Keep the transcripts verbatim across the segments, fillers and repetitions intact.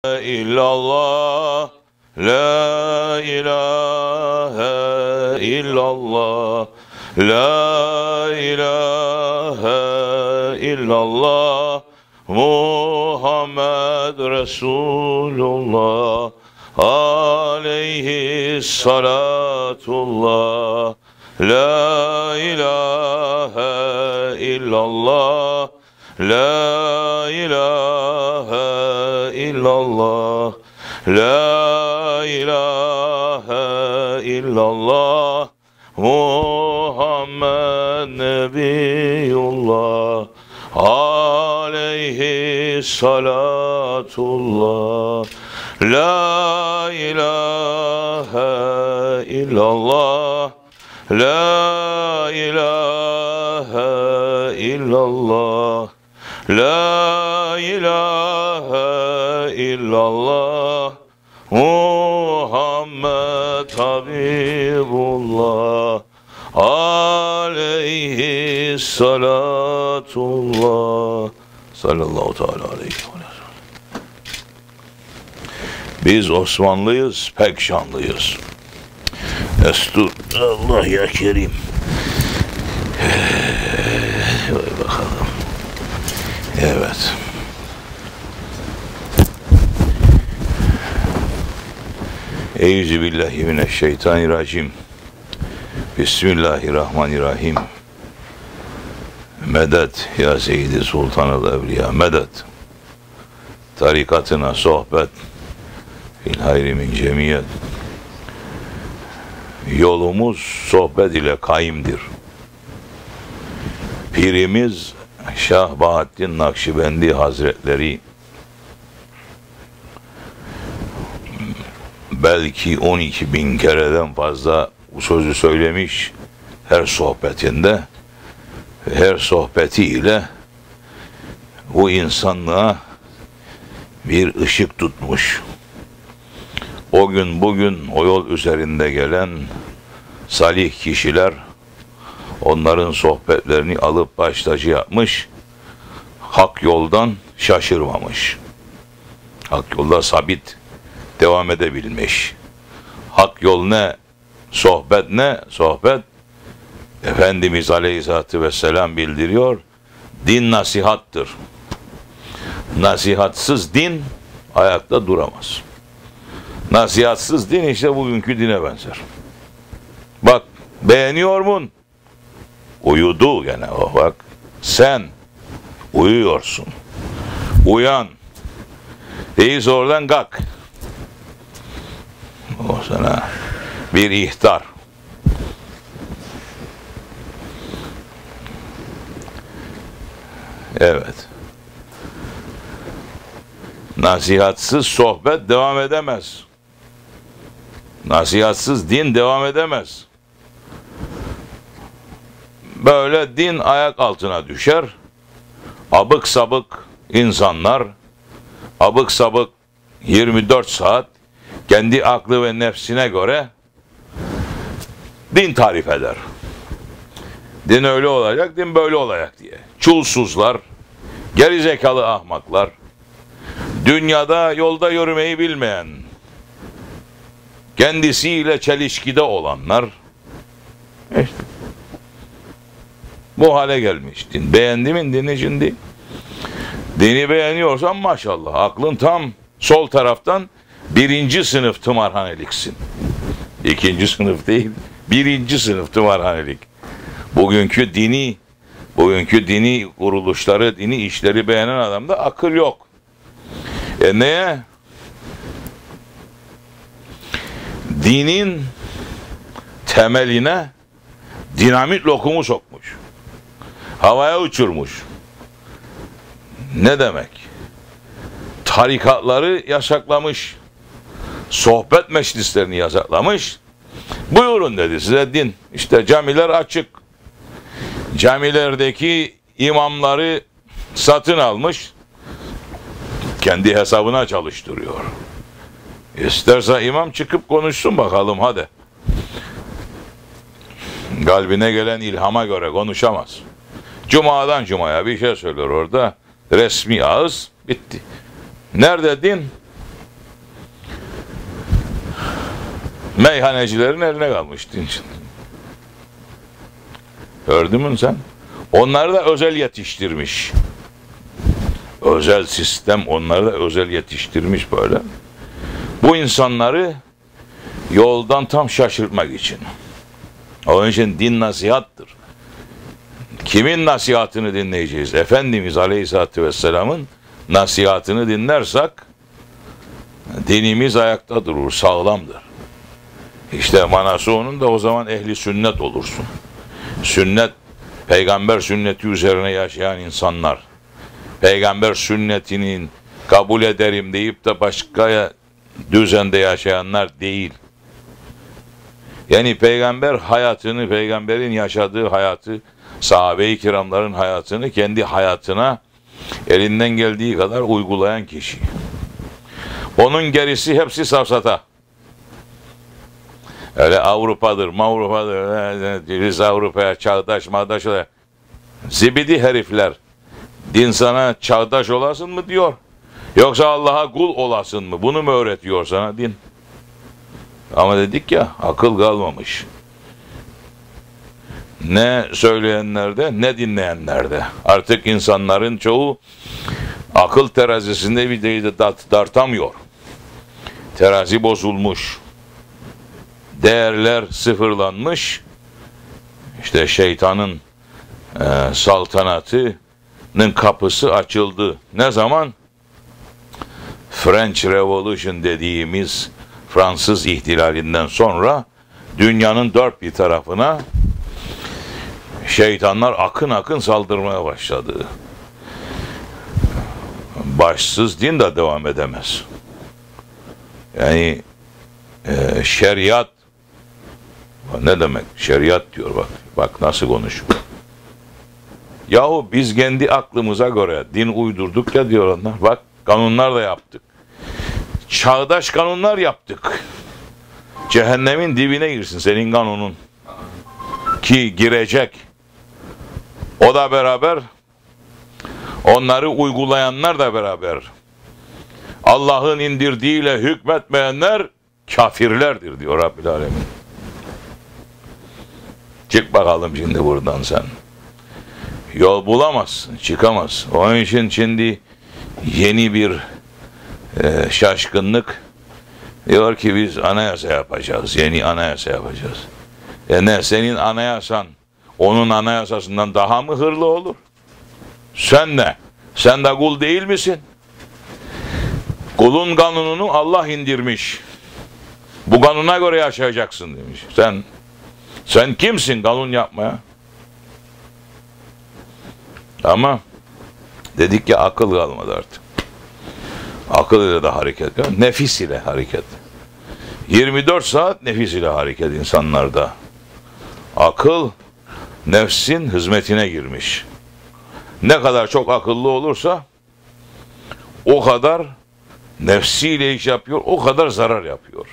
illallah, la ilahe illallah, la ilahe illallah, Muhammed Resulullah, aleyhi salatullah, la ilahe illallah, la ilahe illallah, la ilahe illallah, Muhammed Nebiyullah, aleyhi salatullah, la ilahe illallah, la ilahe illallah, la ilahe illallah, Muhammed Habibullah, aleyhi salatullah, sallallahu teala aleyhi ve sellem. Biz Osmanlıyız, pek şanlıyız. Estur, Allah ya Kerim. Vay bakalım. Evet. Euzubillahimineşşeytanirracim. Bismillahirrahmanirrahim. Medet ya Seyyidi Sultanı Evliya, medet. Tarikatına sohbet, fil hayri min cemiyet. Yolumuz sohbet ile kaimdir. Pirimiz Şah Bahattin Nakşibendi Hazretleri belki on iki bin kereden fazla bu sözü söylemiş her sohbetinde. Her sohbetiyle bu insanlığa bir ışık tutmuş. O gün bugün o yol üzerinde gelen salih kişiler onların sohbetlerini alıp baş tacı yapmış, hak yoldan şaşırmamış. Hak yolda sabit devam edebilmiş. Hak yol ne? Sohbet ne? Sohbet, Efendimiz Aleyhisselatü Vesselam bildiriyor, din nasihattır. Nasihatsız din ayakta duramaz. Nasihatsız din işte bugünkü dine benzer. Bak, beğeniyor musun? Uyudu gene o, bak. Sen uyuyorsun. Uyan. Değilse oradan kalk. O sana bir ihtar. Evet. Nasihatsız sohbet devam edemez. Nasihatsız din devam edemez. Böyle din ayak altına düşer. Abık sabık insanlar, abık sabık yirmi dört saat kendi aklı ve nefsine göre din tarif eder. Din öyle olacak, din böyle olacak diye. Çulsuzlar, gerizekalı ahmaklar, dünyada yolda yürümeyi bilmeyen, kendisiyle çelişkide olanlar, işte bu hale gelmiş din. Beğendi mi dini şimdi? Dini beğeniyorsan maşallah, aklın tam sol taraftan birinci sınıf tımarhaneliksin. İkinci sınıf değil, birinci sınıf tımarhanelik. Bugünkü dini, bugünkü dini kuruluşları, dini işleri beğenen adamda akıl yok. E neye? Dinin temeline dinamit lokumu sokmuş. Havaya uçurmuş. Ne demek? Tarikatları yasaklamış. Sohbet meclislerini yasaklamış. Buyurun dedi size din. İşte camiler açık. Camilerdeki imamları satın almış. Kendi hesabına çalıştırıyor. İsterse imam çıkıp konuşsun bakalım hadi. Kalbine gelen ilhama göre konuşamaz. Cuma'dan Cuma'ya bir şey söyler orada. Resmi ağız bitti. Nerede din? Meyhanecilerin eline kalmış din. Gördün mü sen? Onları da özel yetiştirmiş. Özel sistem onları da özel yetiştirmiş böyle. Bu insanları yoldan tam şaşırtmak için. Onun için din nasihattır. Kimin nasihatını dinleyeceğiz? Efendimiz Aleyhisselatü Vesselam'ın nasihatını dinlersek dinimiz ayakta durur, sağlamdır. İşte manası onun da o zaman ehli sünnet olursun. Sünnet, peygamber sünneti üzerine yaşayan insanlar. Peygamber sünnetinin kabul ederim deyip de başka düzende yaşayanlar değil. Yani peygamber hayatını, peygamberin yaşadığı hayatı, sahabe-i kiramların hayatını kendi hayatına elinden geldiği kadar uygulayan kişi. Onun gerisi hepsi safsata. Öyle Avrupa'dır, Mavrupadır, biz Avrupa'ya çağdaş, mağdaş, zibidi herifler. Din sana çağdaş olasın mı diyor, yoksa Allah'a kul olasın mı? Bunu mu öğretiyor sana din? Ama dedik ya, akıl kalmamış. Ne söyleyenlerde, ne dinleyenlerde. Artık insanların çoğu akıl terazisinde bir de tartamıyor. Terazi bozulmuş. Değerler sıfırlanmış. İşte şeytanın e, saltanatının kapısı açıldı. Ne zaman? French Revolution dediğimiz Fransız ihtilalinden sonra dünyanın dört bir tarafına şeytanlar akın akın saldırmaya başladı. Başsız din de devam edemez. Yani e, şeriat, ne demek şeriat diyor, bak bak nasıl konuşuyor. Yahu biz kendi aklımıza göre din uydurduk ya diyor onlar. Bak kanunlar da yaptık. Çağdaş kanunlar yaptık. Cehennemin dibine girsin senin kanunun. Ki girecek. O da beraber, onları uygulayanlar da beraber. Allah'ın indirdiğiyle hükmetmeyenler kafirlerdir diyor Rabbil Alemin. Çık bakalım şimdi buradan sen. Yol bulamazsın, çıkamazsın. Onun için şimdi yeni bir e, şaşkınlık diyor ki biz anayasa yapacağız, yeni anayasa yapacağız. E ne, senin anayasan onun anayasasından daha mı hırlı olur? Sen ne? Sen de kul değil misin? Kulun kanununu Allah indirmiş. Bu kanuna göre yaşayacaksın demiş. Sen sen kimsin kanun yapmaya? Ama dedik ya, akıl kalmadı artık. Akıl ile de hareket yok. Nefis ile hareket. yirmi dört saat nefis ile hareket insanlarda. Akıl nefsin hizmetine girmiş. Ne kadar çok akıllı olursa o kadar nefsiyle iş yapıyor, o kadar zarar yapıyor.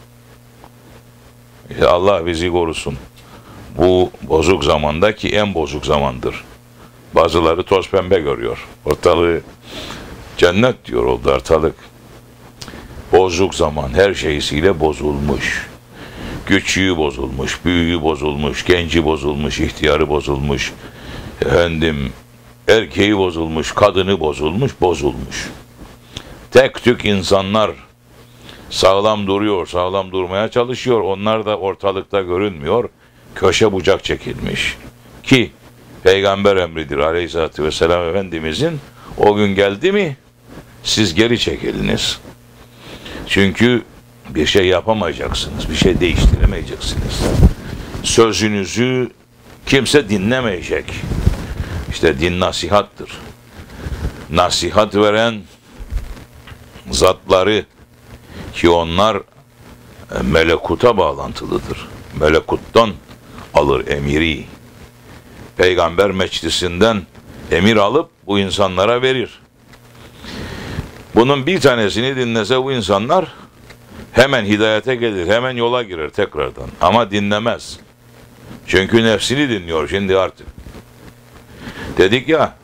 İşte Allah bizi korusun. Bu bozuk zamandaki en bozuk zamandır. Bazıları toz pembe görüyor. Ortalığı cennet diyor oldu ortalık. Bozuk zaman, her şeysiyle bozulmuş. Küçüğü bozulmuş, büyüğü bozulmuş, genci bozulmuş, ihtiyarı bozulmuş. Efendim, erkeği bozulmuş, kadını bozulmuş, bozulmuş. Tek tük insanlar sağlam duruyor, sağlam durmaya çalışıyor. Onlar da ortalıkta görünmüyor. Köşe bucak çekilmiş. Ki Peygamber emridir Aleyhisselatü Vesselam Efendimizin, o gün geldi mi siz geri çekiliniz. Çünkü bir şey yapamayacaksınız, bir şey değiştiremeyeceksiniz. Sözünüzü kimse dinlemeyecek. İşte din nasihattır. Nasihat veren zatları, ki onlar melekuta bağlantılıdır. Melekuttan alır emiri. Peygamber meclisinden emir alıp bu insanlara verir. Bunun bir tanesini dinlese bu insanlar hemen hidayete gelir, hemen yola girer tekrardan. Ama dinlemez. Çünkü nefsini dinliyor şimdi artık. Dedik ya,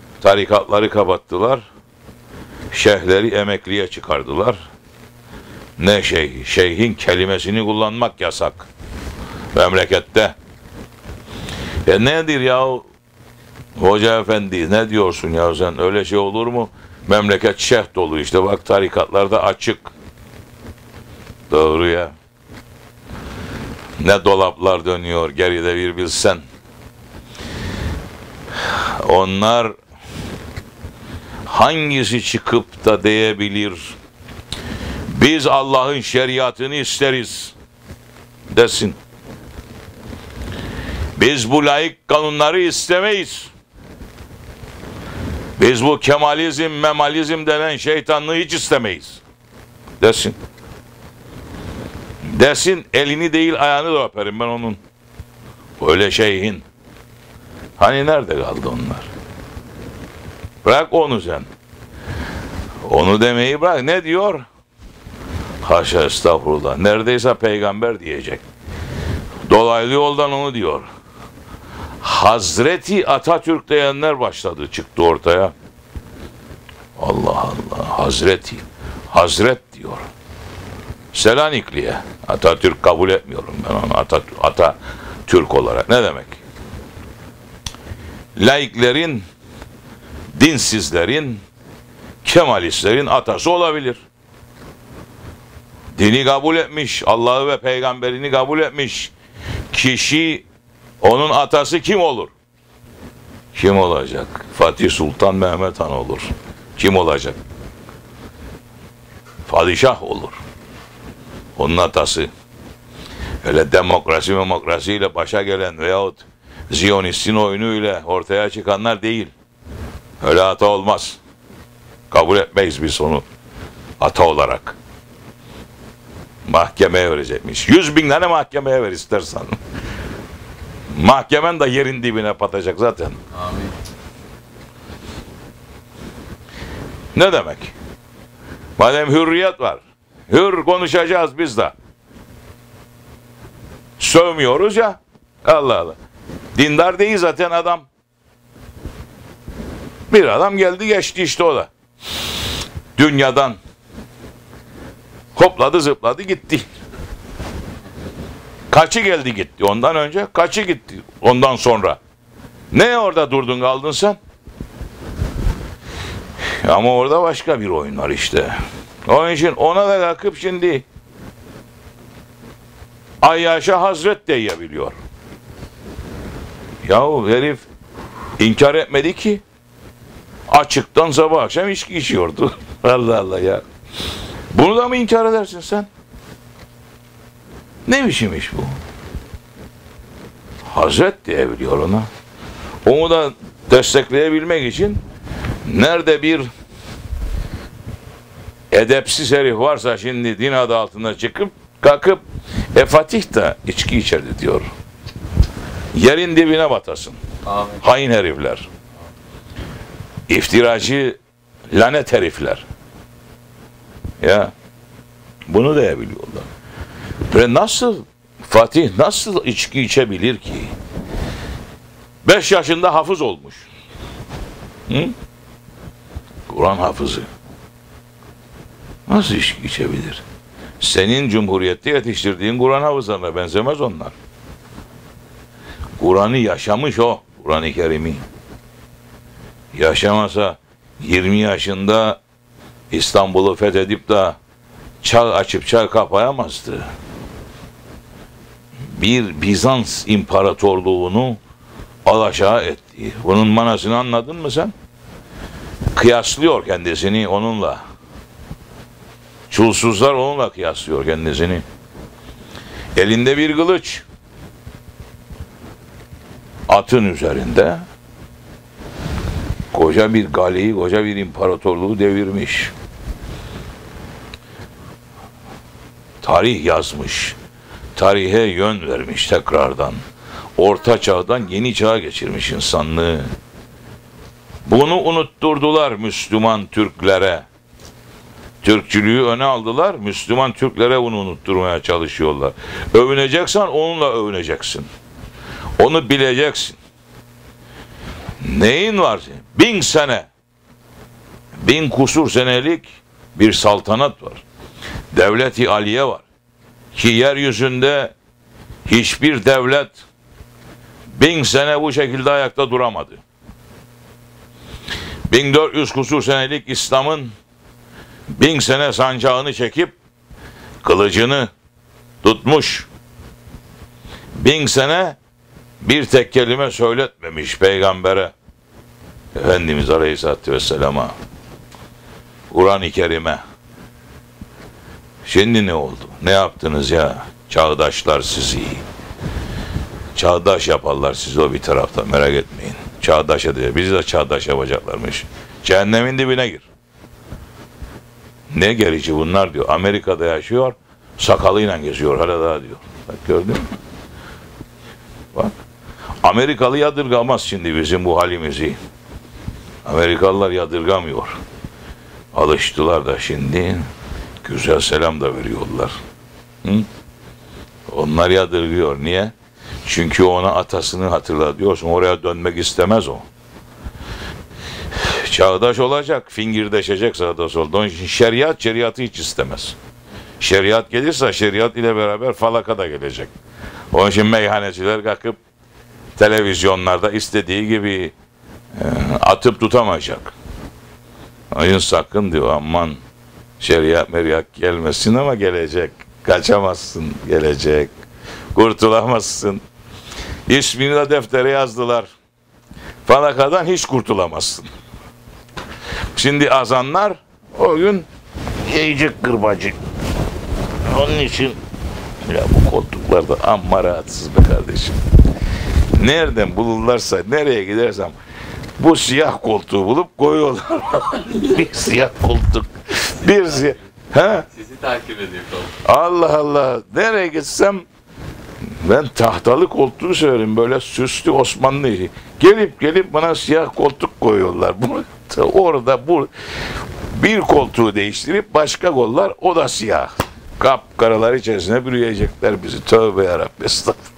tarikatları kapattılar, şeyhleri emekliye çıkardılar. ne şeyhi? Şeyhin kelimesini kullanmak yasak memlekette. E nedir ya hoca efendi, ne diyorsun ya sen, öyle şey olur mu? Memleket şeyh dolu işte, bak tarikatlarda açık. Doğru ya. Ne dolaplar dönüyor geride bir bilsen. Onlar hangisi çıkıp da diyebilir biz Allah'ın şeriatını isteriz desin. Biz bu laik kanunları istemeyiz. Biz bu kemalizm, memalizm denen şeytanlığı hiç istemeyiz desin. Desin, elini değil ayağını da öperim ben onun. Öyle şeyhin. Hani nerede kaldı onlar? Bırak onu sen. Onu demeyi bırak. Ne diyor? Haşa estağfurullah. Neredeyse peygamber diyecek. Dolaylı yoldan onu diyor. Hazreti Atatürk diyenler başladı, çıktı ortaya. Allah Allah. Hazreti. Hazret diyor. Selanikli'ye. Atatürk kabul etmiyorum ben onu. Atatürk, Atatürk olarak. Ne demek? Laiklerin, dinsizlerin, kemalistlerin atası olabilir. Dini kabul etmiş, Allah'ı ve peygamberini kabul etmiş kişi, onun atası kim olur? Kim olacak? Fatih Sultan Mehmet Han olur. Kim olacak? Padişah olur. Onun atası. Öyle demokrasi demokrasiyle başa gelen veyahut Ziyonistin oyunuyla ortaya çıkanlar değil. Öyle ata olmaz. Kabul etmeyiz biz onu ata olarak. Mahkemeye verecekmiş. Yüz bin tane mahkemeye ver istersen. Mahkemen de yerin dibine batacak zaten. Amin. Ne demek? Madem hürriyet var, hür konuşacağız biz de. Sövmüyoruz ya. Allah Allah. Dindar değil zaten adam. Bir adam geldi geçti işte o da. Dünyadan hopladı zıpladı gitti. Kaçı geldi gitti ondan önce, kaçı gitti ondan sonra. Ne orada durdun kaldın sen? Ama orada başka bir oyun var işte. Onun için ona da kalkıp şimdi Ayyaş'a Hazret diyebiliyor. Yahu herif inkar etmedi ki. Açıktan sabah akşam içki içiyordu. Allah Allah ya. Bunu da mı inkar edersin sen? Ne biçim iş bu? Hazret diyebiliyor ona. Onu da destekleyebilmek için nerede bir edepsiz herif varsa şimdi din adı altında çıkıp kalkıp e Fatih de içki içerdi diyor. Yerin dibine batasın. Amin. Hain herifler. İftiracı lanet herifler. Ya bunu diyebiliyorlar. Ve nasıl Fatih nasıl içki içebilir ki? Beş yaşında hafız olmuş. Hı? Kur'an hafızı. Nasıl içki içebilir? Senin cumhuriyette yetiştirdiğin Kur'an hafızlarına benzemez onlar. Kur'an'ı yaşamış o. Kur'an-ı Kerim'i. Yaşamasa yirmi yaşında İstanbul'u fethedip de çağ açıp çağ kapayamazdı. Bir Bizans imparatorluğunu alaşağı etti. Bunun manasını anladın mı sen? Kıyaslıyor kendisini onunla. Çulsuzlar onunla kıyaslıyor kendisini. Elinde bir kılıç. Atın üzerinde koca bir galeyi, koca bir imparatorluğu devirmiş. Tarih yazmış. Tarihe yön vermiş tekrardan. Orta çağdan yeni çağa geçirmiş insanlığı. Bunu unutturdular Müslüman Türklere. Türkçülüğü öne aldılar. Müslüman Türklere bunu unutturmaya çalışıyorlar. Övüneceksen onunla övüneceksin. Onu bileceksin. Neyin var? Bin sene, bin kusur senelik bir saltanat var. devlet-i aliye var. Ki yeryüzünde hiçbir devlet bin sene bu şekilde ayakta duramadı. bin dört yüz kusur senelik İslam'ın bin sene sancağını çekip kılıcını tutmuş. Bin sene bir tek kelime söyletmemiş peygambere, Efendimiz Aleyhisselatü Vesselam'a, Kur'an-ı Kerim'e. Şimdi ne oldu? Ne yaptınız ya? Çağdaşlar sizi. Çağdaş yaparlar sizi o bir tarafta, merak etmeyin. Çağdaş ediyor. Bizi de çağdaş yapacaklarmış. Cehennemin dibine gir. Ne gerici bunlar diyor. Amerika'da yaşıyor, sakalıyla geziyor hala daha diyor. Bak gördün mü? Bak. Amerikalı yadırgamaz şimdi bizim bu halimizi. Amerikalılar yadırgamıyor. Alıştılar da şimdi güzel selam da veriyorlar. Hı? Onlar yadırgıyor. Niye? Çünkü ona atasını hatırlatıyorsun. Oraya dönmek istemez o. Çağdaş olacak, fingirdeşecek sağda solda. Onun için şeriat, şeriatı hiç istemez. Şeriat gelirse şeriat ile beraber falaka da gelecek. Onun için meyhaneciler kalkıp televizyonlarda istediği gibi e, atıp tutamayacak. Onun için sakın diyor, aman şeriat meriat gelmesin, ama gelecek. Kaçamazsın, gelecek. Kurtulamazsın. İsmini de deftere yazdılar. Falakadan hiç kurtulamazsın. Şimdi azanlar o gün yiyecek kırbacı. Onun için ya bu koltuklarda amma rahatsız be kardeşim. Nereden bulurlarsa, nereye gidersem bu siyah koltuğu bulup koyuyorlar. Bir siyah koltuk. Bir siyah. Ha? Sizi takip ediyor koltuk. Allah Allah. Nereye gitsem ben tahtalı koltuğu severim, böyle süslü Osmanlı. Gelip gelip bana siyah koltuk koyuyorlar. Bunu orada bu bir koltuğu değiştirip başka kollar, o da siyah. Kapkaralar içerisine bürüyecekler bizi. Tövbe yarabbim, estağfurullah.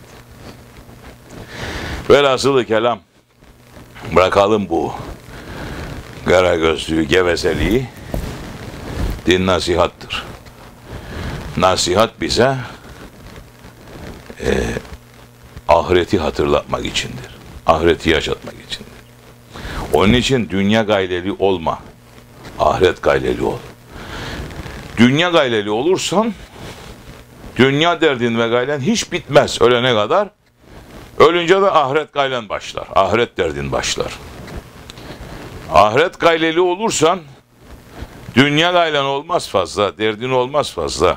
Velhasılı kelam, bırakalım bu kara gözlüğü, gevezeliği. Din nasihattır. Nasihat bize e, ahireti hatırlatmak içindir. Ahireti yaşatmak içindir. Onun için dünya gayleli olma. Ahiret gayleli ol. Dünya gayleli olursan dünya derdin ve gaylen hiç bitmez ölene kadar. Ölünce de ahiret gaylen başlar. Ahiret derdin başlar. Ahiret gayleli olursan dünya gaylen olmaz fazla, derdin olmaz fazla.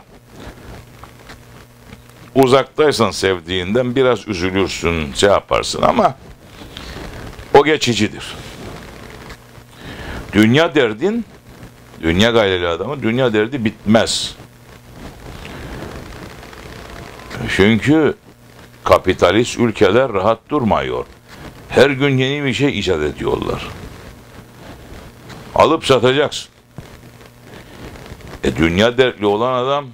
Uzaktaysan sevdiğinden biraz üzülürsün, şey yaparsın, ama o geçicidir. Dünya derdin, dünya gayleli adamın dünya derdi bitmez. Çünkü kapitalist ülkeler rahat durmuyor. Her gün yeni bir şey icat ediyorlar. Alıp satacaksın. E dünya dertli olan adam,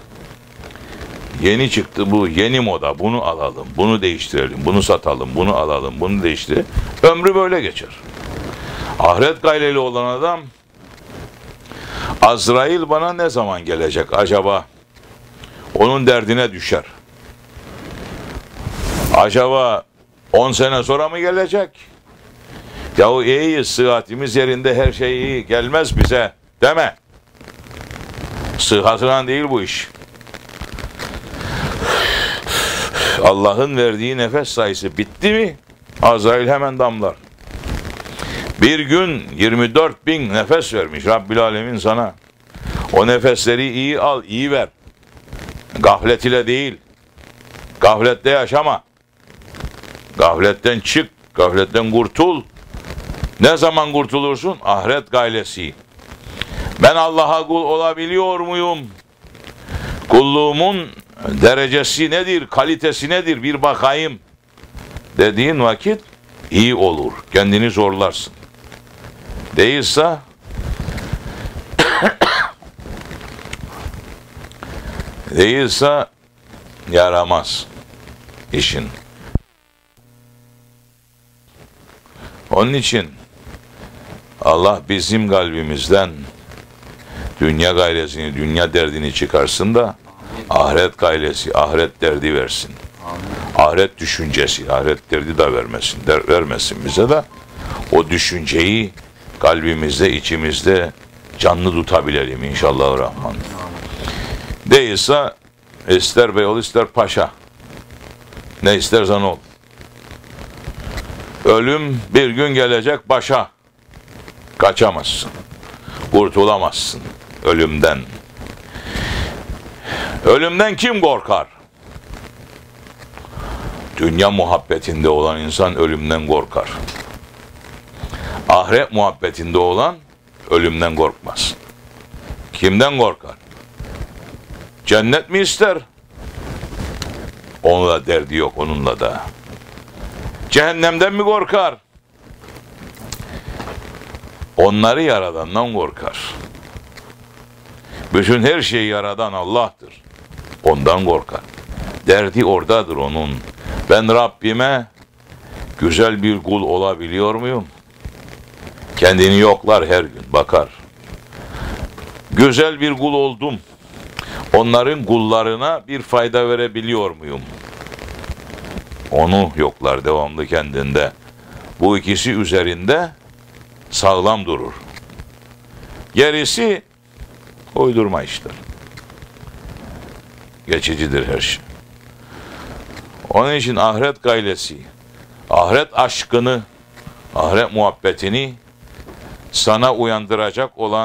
yeni çıktı bu, yeni moda, bunu alalım, bunu değiştirelim, bunu satalım, bunu alalım, bunu değiştirelim. Ömrü böyle geçer. Ahiret gayleli olan adam, Azrail bana ne zaman gelecek acaba? Onun derdine düşer. Acaba on sene sonra mı gelecek? Yahu iyiyiz, sıhhatimiz yerinde, her şey iyi, gelmez bize deme. Sıhhatından değil bu iş. Allah'ın verdiği nefes sayısı bitti mi Azrail hemen damlar. Bir gün yirmi dört bin nefes vermiş Rabbil Alemin sana. O nefesleri iyi al, iyi ver. Gaflet ile değil. Gaflette yaşama. Gafletten çık, gafletten kurtul. Ne zaman kurtulursun? Ahiret gaylesi. Ben Allah'a kul olabiliyor muyum? Kulluğumun derecesi nedir, kalitesi nedir bir bakayım dediğin vakit iyi olur. Kendini zorlarsın. Değilse değilse yaramaz işin. Onun için Allah bizim kalbimizden dünya gaylesini, dünya derdini çıkarsın da ahiret gaylesi, ahiret derdi versin. Ahiret düşüncesi, ahiret derdi de vermesin, der, vermesin bize de. O düşünceyi kalbimizde, içimizde canlı tutabilelim inşallah rahman. Değilse ister bey ol, ister paşa. Ne istersen ol. Ölüm bir gün gelecek başa. Kaçamazsın. Kurtulamazsın ölümden. Ölümden kim korkar? Dünya muhabbetinde olan insan ölümden korkar. Ahiret muhabbetinde olan ölümden korkmaz. Kimden korkar? Cennet mi ister? Onunla derdi yok, onunla da. Cehennemden mi korkar? Onları yaradandan korkar. Bütün her şeyi yaradan Allah'tır. Ondan korkar. Derdi oradadır onun. Ben Rabbime güzel bir kul olabiliyor muyum? Kendini yoklar her gün, bakar. Güzel bir kul oldum. Onların kullarına bir fayda verebiliyor muyum? Onu yoklar devamlı kendinde. Bu ikisi üzerinde sağlam durur. Gerisi uydurma işler. Geçicidir her şey. Onun için ahiret gaylesi, ahiret aşkını, ahiret muhabbetini sana uyandıracak olan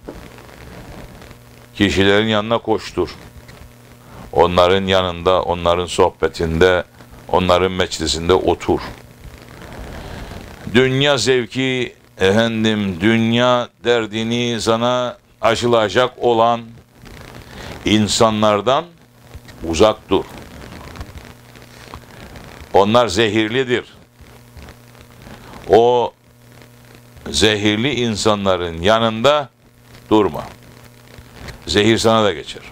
kişilerin yanına koştur. Onların yanında, onların sohbetinde, onların meclisinde otur. Dünya zevki, efendim, dünya derdini sana aşılacak olan insanlardan uzak dur. Onlar zehirlidir. O zehirli insanların yanında durma. Zehir sana da geçer.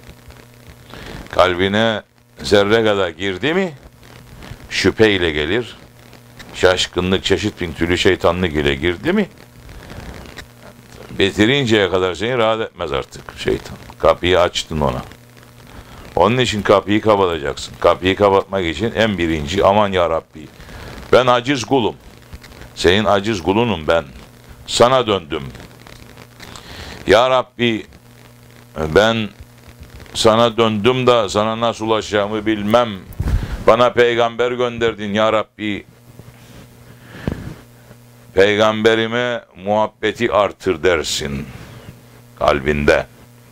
Kalbine zerre kadar girdi mi şüphe ile gelir. Şaşkınlık, çeşit bin türlü şeytanlık ile girdi mi bitirinceye kadar seni rahat etmez artık şeytan. Kapıyı açtın ona. Onun için kapıyı kapatacaksın. Kapıyı kapatmak için en birinci, aman ya Rabbi, ben aciz kulum. Senin aciz kulunum ben. Sana döndüm. Ya Rabbi, ben sana döndüm da sana nasıl ulaşacağımı bilmem. Bana peygamber gönderdin ya Rabbi. Peygamberime muhabbeti artır dersin kalbinde.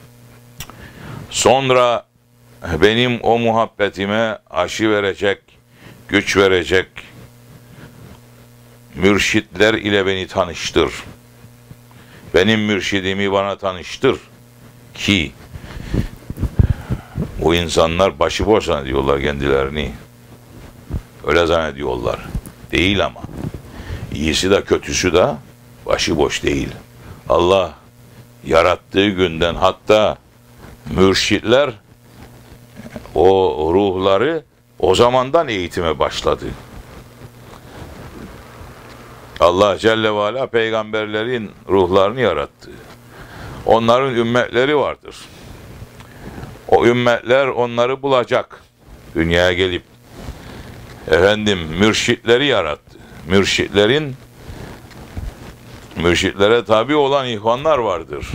Sonra benim o muhabbetime aşı verecek, güç verecek mürşitler ile beni tanıştır. Benim mürşidimi bana tanıştır ki o insanlar başıboş zannediyorlar kendilerini. Öyle zannediyorlar. Değil ama. İyisi de kötüsü de başıboş değil. Allah yarattığı günden hatta mürşitler o ruhları o zamandan eğitime başladı. Allah Celle ve Ala peygamberlerin ruhlarını yarattı. Onların ümmetleri vardır. O ümmetler onları bulacak. Dünyaya gelip efendim mürşitleri yarattı. Mürşitlerin mürşitlere tabi olan ihvanlar vardır.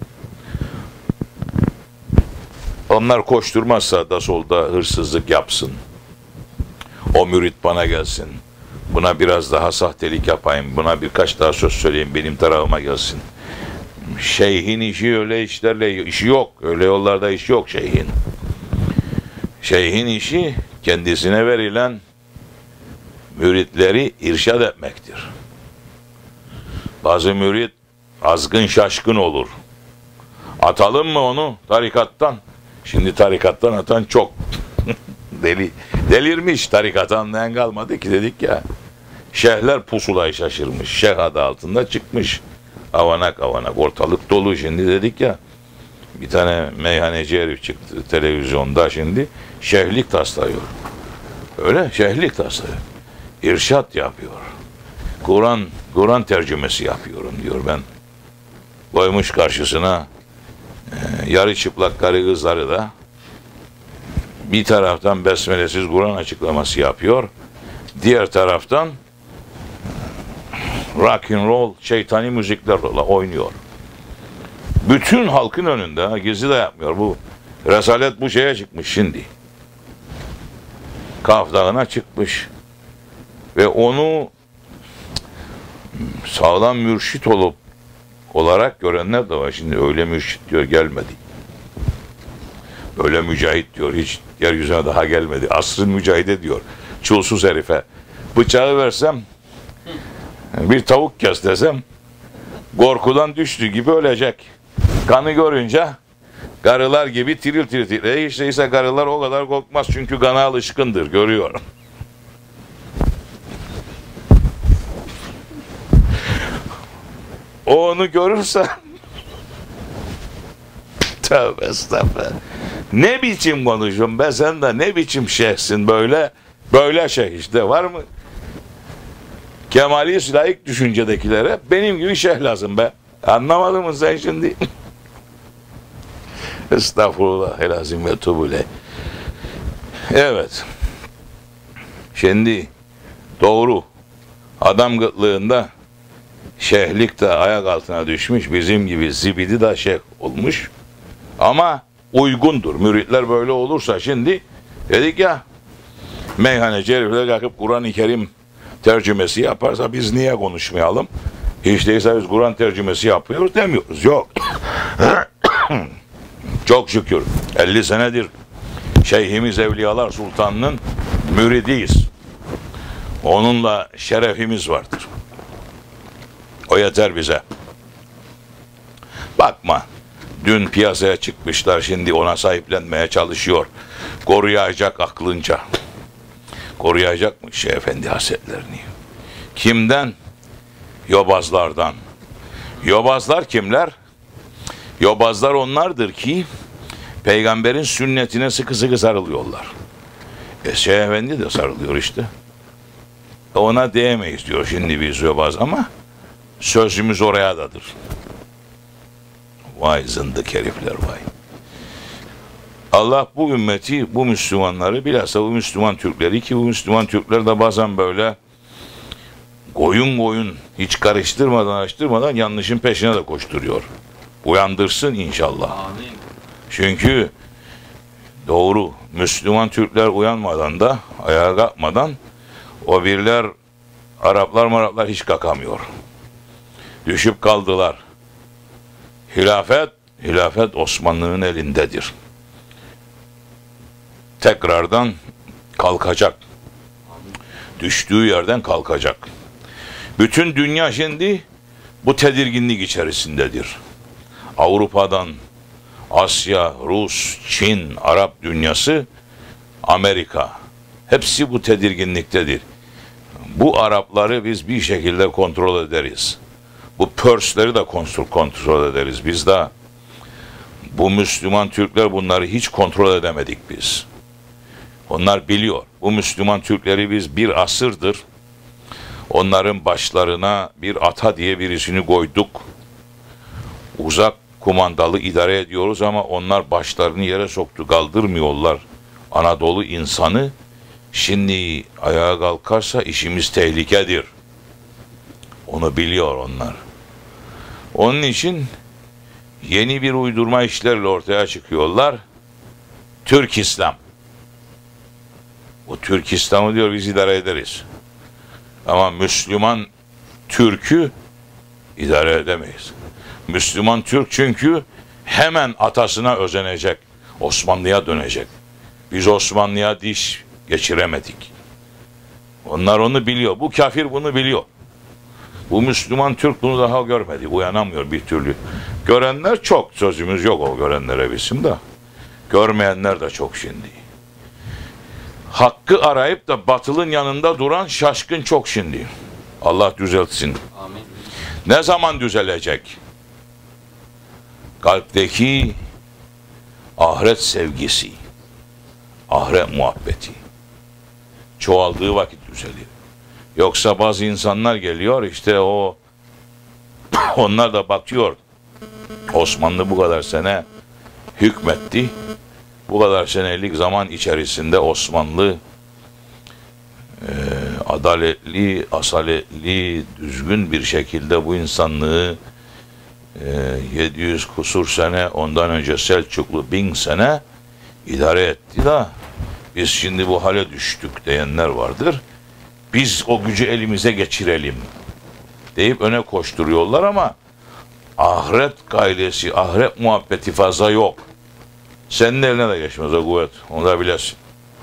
Onlar koşturmaz sağda solda hırsızlık yapsın. O mürit bana gelsin. Buna biraz daha sahtelik yapayım. Buna birkaç daha söz söyleyeyim. Benim tarafıma gelsin. Şeyhin işi öyle işlerle işi yok. Öyle yollarda iş yok şeyhin. Şeyhin işi kendisine verilen müritleri irşad etmektir. Bazı mürit azgın şaşkın olur. Atalım mı onu tarikattan? Şimdi tarikattan atan çok. Deli, delirmiş, tarikattan ne kalmadı ki dedik ya. Şeyhler pusulayı şaşırmış. Şeyh adı altında çıkmış. Avanak avanak ortalık dolu şimdi dedik ya. Bir tane meyhaneci herif çıktı televizyonda şimdi. Şeyhlik taslıyor. Öyle şeyhlik taslıyor. İrşat yapıyor. Kur'an Kur'an tercümesi yapıyorum diyor ben. Koymuş karşısına Ee, yarı çıplak karı kızları da bir taraftan besmelesiz Kur'an açıklaması yapıyor. Diğer taraftan rock and roll, şeytani müziklerle oynuyor. Bütün halkın önünde, gizli de yapmıyor. Bu resalet bu şeye çıkmış şimdi. Kaf Dağı'na çıkmış. Ve onu sağlam mürşit olup olarak görenler de var. Şimdi öyle mürşit diyor gelmedi. Öyle mücahit diyor hiç yeryüzüne daha gelmedi. Asrın mücahide diyor. Çulsuz herife. Bıçağı versem bir tavuk kes desem korkudan düştüğü gibi ölecek. Kanı görünce karılar gibi tiril tiril tiril. E işte ise karılar o kadar korkmaz çünkü kana alışkındır görüyorum. O onu görürse tövbe estağfurullah. Ne biçim konuşuyorsun be sen de ne biçim şeyhsin böyle böyle şey işte var mı? Kemali layık düşüncedekilere benim gibi şeyh lazım be. Anlamadın mı sen şimdi? Estağfurullah elazim ve tubule. Evet. Şimdi doğru adam gıtlığında şeyhlik de ayak altına düşmüş. Bizim gibi zibidi de şeyh olmuş. Ama uygundur. Müritler böyle olursa şimdi dedik ya meyhaneci herifler kalkıp Kur'an-ı Kerim tercümesi yaparsa biz niye konuşmayalım? Hiç değilse biz Kur'an tercümesi yapıyoruz demiyoruz. Yok. Çok şükür elli senedir Şeyhimiz Evliyalar Sultanı'nın müridiyiz. Onunla şerefimiz vardır. O yeter bize. Bakma. Dün piyasaya çıkmışlar, şimdi ona sahiplenmeye çalışıyor. Koruyacak aklınca. Koruyacak mı Şeyh Efendi Hazretlerini? Kimden? Yobazlardan. Yobazlar kimler? Yobazlar onlardır ki peygamberin sünnetine sıkı sıkı sarılıyorlar. E Şeyh Efendi de sarılıyor işte. Ona diyemeyiz diyor şimdi biz yobaz ama sözümüz oraya dadır. Vay zındık herifler vay. Allah bu ümmeti, bu Müslümanları, bilhassa bu Müslüman Türkleri ki bu Müslüman Türkler de bazen böyle koyun koyun hiç karıştırmadan araştırmadan yanlışın peşine de koşturuyor. Uyandırsın inşallah. Amin. Çünkü doğru Müslüman Türkler uyanmadan da ayağa kalkmadan o birler Araplar maraplar hiç kalkamıyor. Düşüp kaldılar. Hilafet, hilafet Osmanlı'nın elindedir. Tekrardan kalkacak. Düştüğü yerden kalkacak. Bütün dünya şimdi bu tedirginlik içerisindedir. Avrupa'dan Asya, Rus, Çin, Arap dünyası, Amerika hepsi bu tedirginliktedir. Bu Arapları biz bir şekilde kontrol ederiz. Bu Persleri de kontrol ederiz. Biz de bu Müslüman Türkler bunları hiç kontrol edemedik biz. Onlar biliyor. Bu Müslüman Türkleri biz bir asırdır onların başlarına bir ata diye birisini koyduk. Uzak kumandalı idare ediyoruz ama onlar başlarını yere soktu, kaldırmıyorlar Anadolu insanı. Şimdi ayağa kalkarsa işimiz tehlikedir. Onu biliyor onlar. Onun için yeni bir uydurma işlerle ortaya çıkıyorlar. Türk İslam. Bu Türk İslam'ı diyor biz idare ederiz. Ama Müslüman Türk'ü idare edemeyiz. Müslüman Türk çünkü hemen atasına özenecek. Osmanlı'ya dönecek. Biz Osmanlı'ya diş geçiremedik. Onlar onu biliyor. Bu kafir bunu biliyor. Bu Müslüman Türk bunu daha görmedi. Uyanamıyor bir türlü. Görenler çok. Sözümüz yok o görenlere bizim de. Görmeyenler de çok şimdi. Hakkı arayıp da batılın yanında duran şaşkın çok şimdi. Allah düzeltsin. Amin. Ne zaman düzelecek? Kalpteki ahiret sevgisi, ahiret muhabbeti çoğaldığı vakit düzelir. Yoksa bazı insanlar geliyor işte o onlar da batıyor. Osmanlı bu kadar sene hükmetti. Bu kadar senelik zaman içerisinde Osmanlı e, adaletli, asaletli, düzgün bir şekilde bu insanlığı e, yedi yüz kusur sene, ondan önce Selçuklu bin sene idare etti da biz şimdi bu hale düştük diyenler vardır. Biz o gücü elimize geçirelim deyip öne koşturuyorlar ama ahiret gailesi, ahiret muhabbeti fazla yok. Senin eline de geçmez o kuvvet. Onu da bilesin.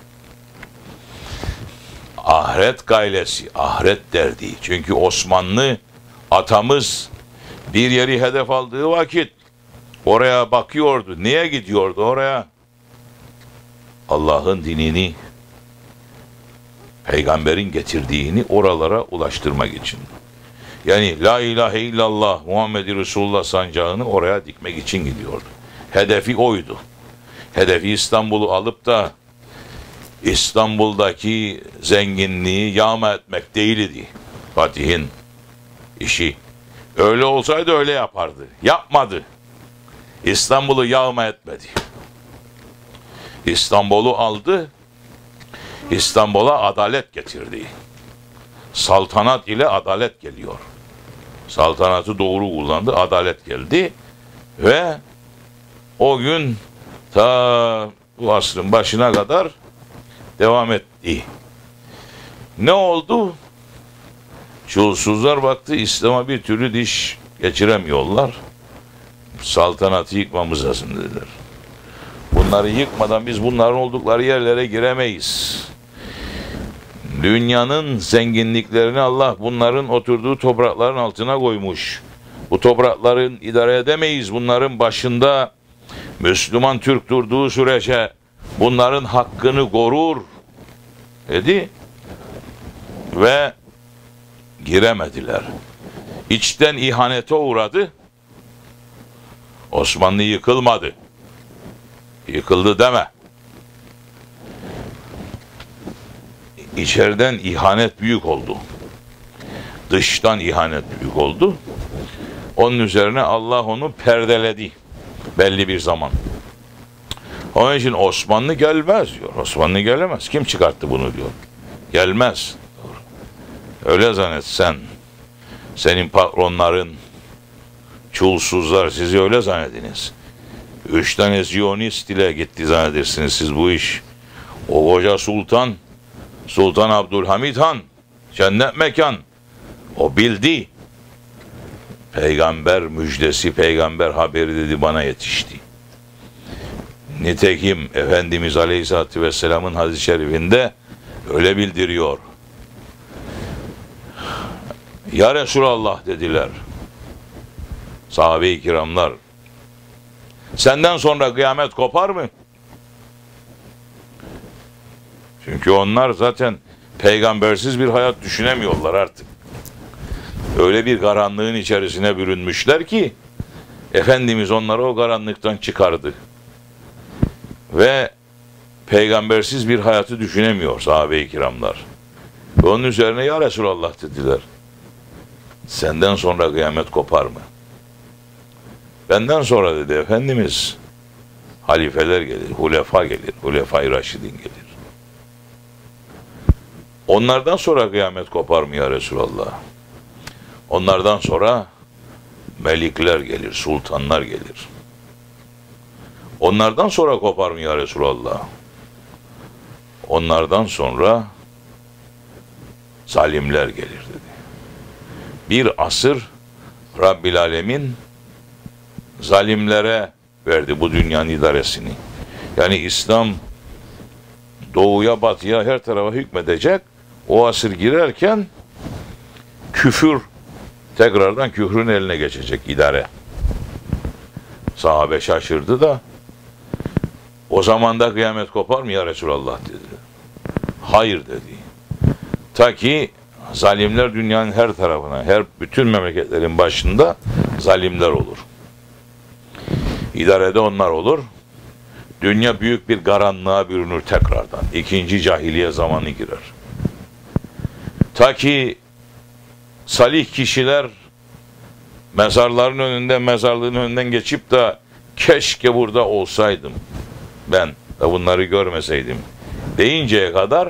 Ahiret gailesi, ahiret derdi. Çünkü Osmanlı atamız bir yeri hedef aldığı vakit oraya bakıyordu. Niye gidiyordu oraya? Allah'ın dinini, peygamberin getirdiğini oralara ulaştırmak için. Yani la ilahe illallah Muhammed Resulullah sancağını oraya dikmek için gidiyordu. Hedefi oydu. Hedefi İstanbul'u alıp da İstanbul'daki zenginliği yağma etmek değildi Fatih'in işi. Öyle olsaydı öyle yapardı. Yapmadı. İstanbul'u yağma etmedi. İstanbul'u aldı. İstanbul'a adalet getirdi. Saltanat ile adalet geliyor. Saltanatı doğru kullandı, adalet geldi ve o gün ta bu asrın başına kadar devam etti. Ne oldu? Çulsuzlar baktı İslam'a bir türlü diş geçiremiyorlar. Saltanatı yıkmamız lazım dediler. Bunları yıkmadan biz bunların oldukları yerlere giremeyiz. Dünyanın zenginliklerini Allah bunların oturduğu toprakların altına koymuş. Bu toprakların idare edemeyiz. Bunların başında Müslüman Türk durduğu sürece bunların hakkını korur dedi ve giremediler. İçten ihanete uğradı. Osmanlı yıkılmadı. Yıkıldı deme. İçeriden ihanet büyük oldu. Dıştan ihanet büyük oldu. Onun üzerine Allah onu perdeledi belli bir zaman. Onun için Osmanlı gelmez diyor. Osmanlı gelemez. Kim çıkarttı bunu diyor. Gelmez. Öyle zannet sen. Senin patronların, çulsuzlar sizi öyle zannediniz. Üç tane Ziyonist ile gitti zannedersiniz siz bu iş. O koca sultan, Sultan Abdülhamid Han, cennet mekan, o bildi. Peygamber müjdesi, peygamber haberi dedi bana yetişti. Nitekim Efendimiz Aleyhisselatü Vesselam'ın hadis-i şerifinde öyle bildiriyor. Ya Resulallah dediler sahabe-i kiramlar, senden sonra kıyamet kopar mı? Çünkü onlar zaten peygambersiz bir hayat düşünemiyorlar artık. Öyle bir karanlığın içerisine bürünmüşler ki Efendimiz onları o karanlıktan çıkardı. Ve peygambersiz bir hayatı düşünemiyor sahabe-i kiramlar. Ve onun üzerine ya Resulallah dediler. Senden sonra kıyamet kopar mı? Benden sonra dedi Efendimiz halifeler gelir, hulefa gelir, hulefai raşidin gelir. Onlardan sonra kıyamet kopar mı ya Resulallah? Onlardan sonra melikler gelir, sultanlar gelir. Onlardan sonra kopar mı ya Resulallah? Onlardan sonra zalimler gelir dedi. Bir asır Rabbil Alemin zalimlere verdi bu dünyanın idaresini. Yani İslam doğuya batıya her tarafa hükmedecek. O asır girerken küfür tekrardan küfrün eline geçecek idare. Sahabe şaşırdı da o zaman da kıyamet kopar mı ya Resulallah dedi. Hayır dedi. Ta ki zalimler dünyanın her tarafına, her bütün memleketlerin başında zalimler olur. İdarede onlar olur. Dünya büyük bir karanlığa bürünür tekrardan. İkinci cahiliye zamanı girer. Ta ki salih kişiler mezarların önünden, mezarlığın önünden geçip de keşke burada olsaydım, ben de bunları görmeseydim deyinceye kadar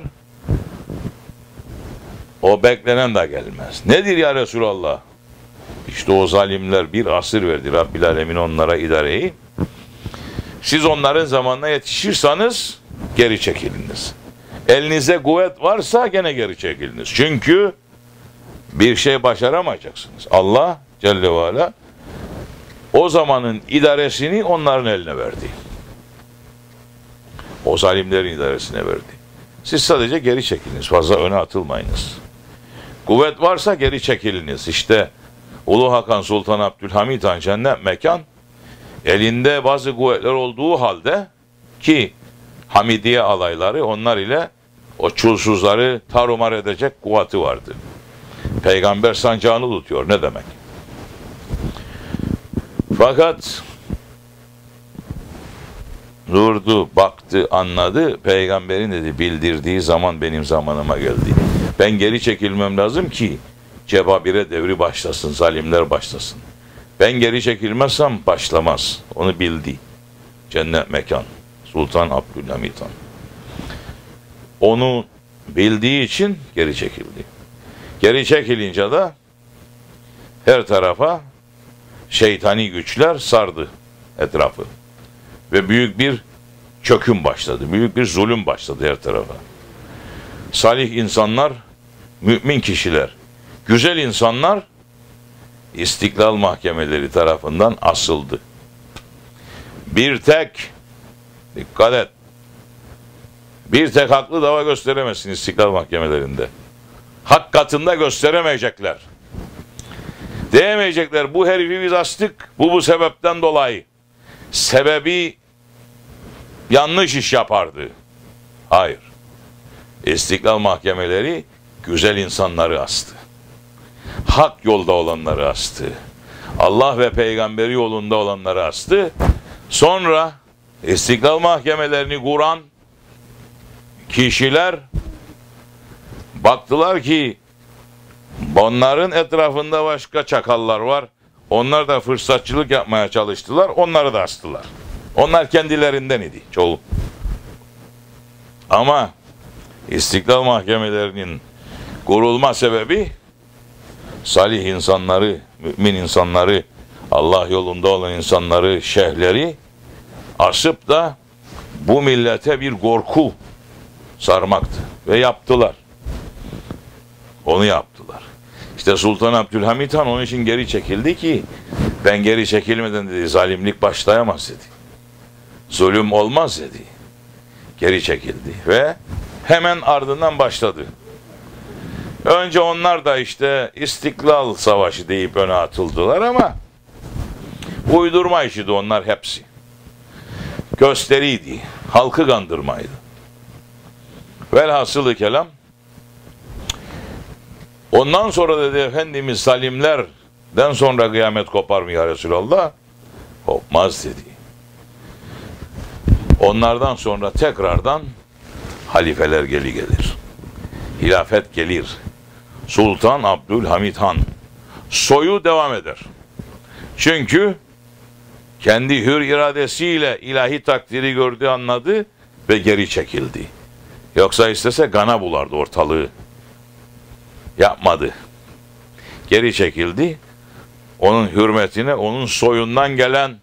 o beklenen de gelmez. Nedir ya Resulallah? İşte o zalimler bir asır verdi Rabbil Alemin onlara idareyi. Siz onların zamanına yetişirseniz geri çekiliniz. Elinize kuvvet varsa gene geri çekiliniz. Çünkü bir şey başaramayacaksınız. Allah Celle ve Ala o zamanın idaresini onların eline verdi. O zalimlerin idaresine verdi. Siz sadece geri çekiliniz. Fazla öne atılmayınız. Kuvvet varsa geri çekiliniz. İşte Ulu Hakan Sultan Abdülhamit Han cennet mekan elinde bazı kuvvetler olduğu halde ki Hamidiye alayları onlar ile o çulsuzları tarumar edecek kuvveti vardı. Peygamber sancağını tutuyor. Ne demek? Fakat durdu, baktı, anladı. Peygamberin dedi bildirdiği zaman benim zamanıma geldi. Ben geri çekilmem lazım ki Cebabire devri başlasın, zalimler başlasın. Ben geri çekilmezsem başlamaz. Onu bildi. Cennet mekan. Sultan Abdülhamit Han. Onu bildiği için geri çekildi. Geri çekilince de her tarafa şeytani güçler sardı etrafı. Ve büyük bir çöküm başladı. Büyük bir zulüm başladı her tarafa. Salih insanlar, mümin kişiler, güzel insanlar İstiklal mahkemeleri tarafından asıldı. Bir tek, dikkat et, bir tek haklı dava gösteremezsin İstiklal mahkemelerinde. Hak katında gösteremeyecekler. Diyemeyecekler bu herifi biz astık, bu bu sebepten dolayı. Sebebi yanlış iş yapardı. Hayır. İstiklal mahkemeleri güzel insanları astı. Hak yolda olanları astı. Allah ve peygamberi yolunda olanları astı. Sonra İstiklal mahkemelerini kuran kişiler baktılar ki onların etrafında başka çakallar var. Onlar da fırsatçılık yapmaya çalıştılar. Onları da astılar. Onlar kendilerinden idi çoğu. Ama İstiklal mahkemelerinin kurulma sebebi salih insanları, mümin insanları, Allah yolunda olan insanları, şeyhleri asıp da bu millete bir korku sarmaktı. Ve yaptılar. Onu yaptılar. İşte Sultan Abdülhamit Han onun için geri çekildi ki ben geri çekilmeden dedi zalimlik başlayamaz dedi. Zulüm olmaz dedi. Geri çekildi ve hemen ardından başladı. Önce onlar da işte İstiklal Savaşı deyip öne atıldılar ama uydurma işiydi onlar hepsi. Gösteriydi. Halkı kandırmaydı. Velhasılı kelam ondan sonra dedi Efendimiz zalimlerden sonra kıyamet kopar mı ya Resulallah? Kopmaz dedi. Onlardan sonra tekrardan halifeler geli gelir. Hilafet gelir. Sultan Abdülhamit Han soyu devam eder. Çünkü kendi hür iradesiyle ilahi takdiri gördü, anladı ve geri çekildi. Yoksa istese gana bulardı ortalığı. Yapmadı. Geri çekildi. Onun hürmetine, onun soyundan gelen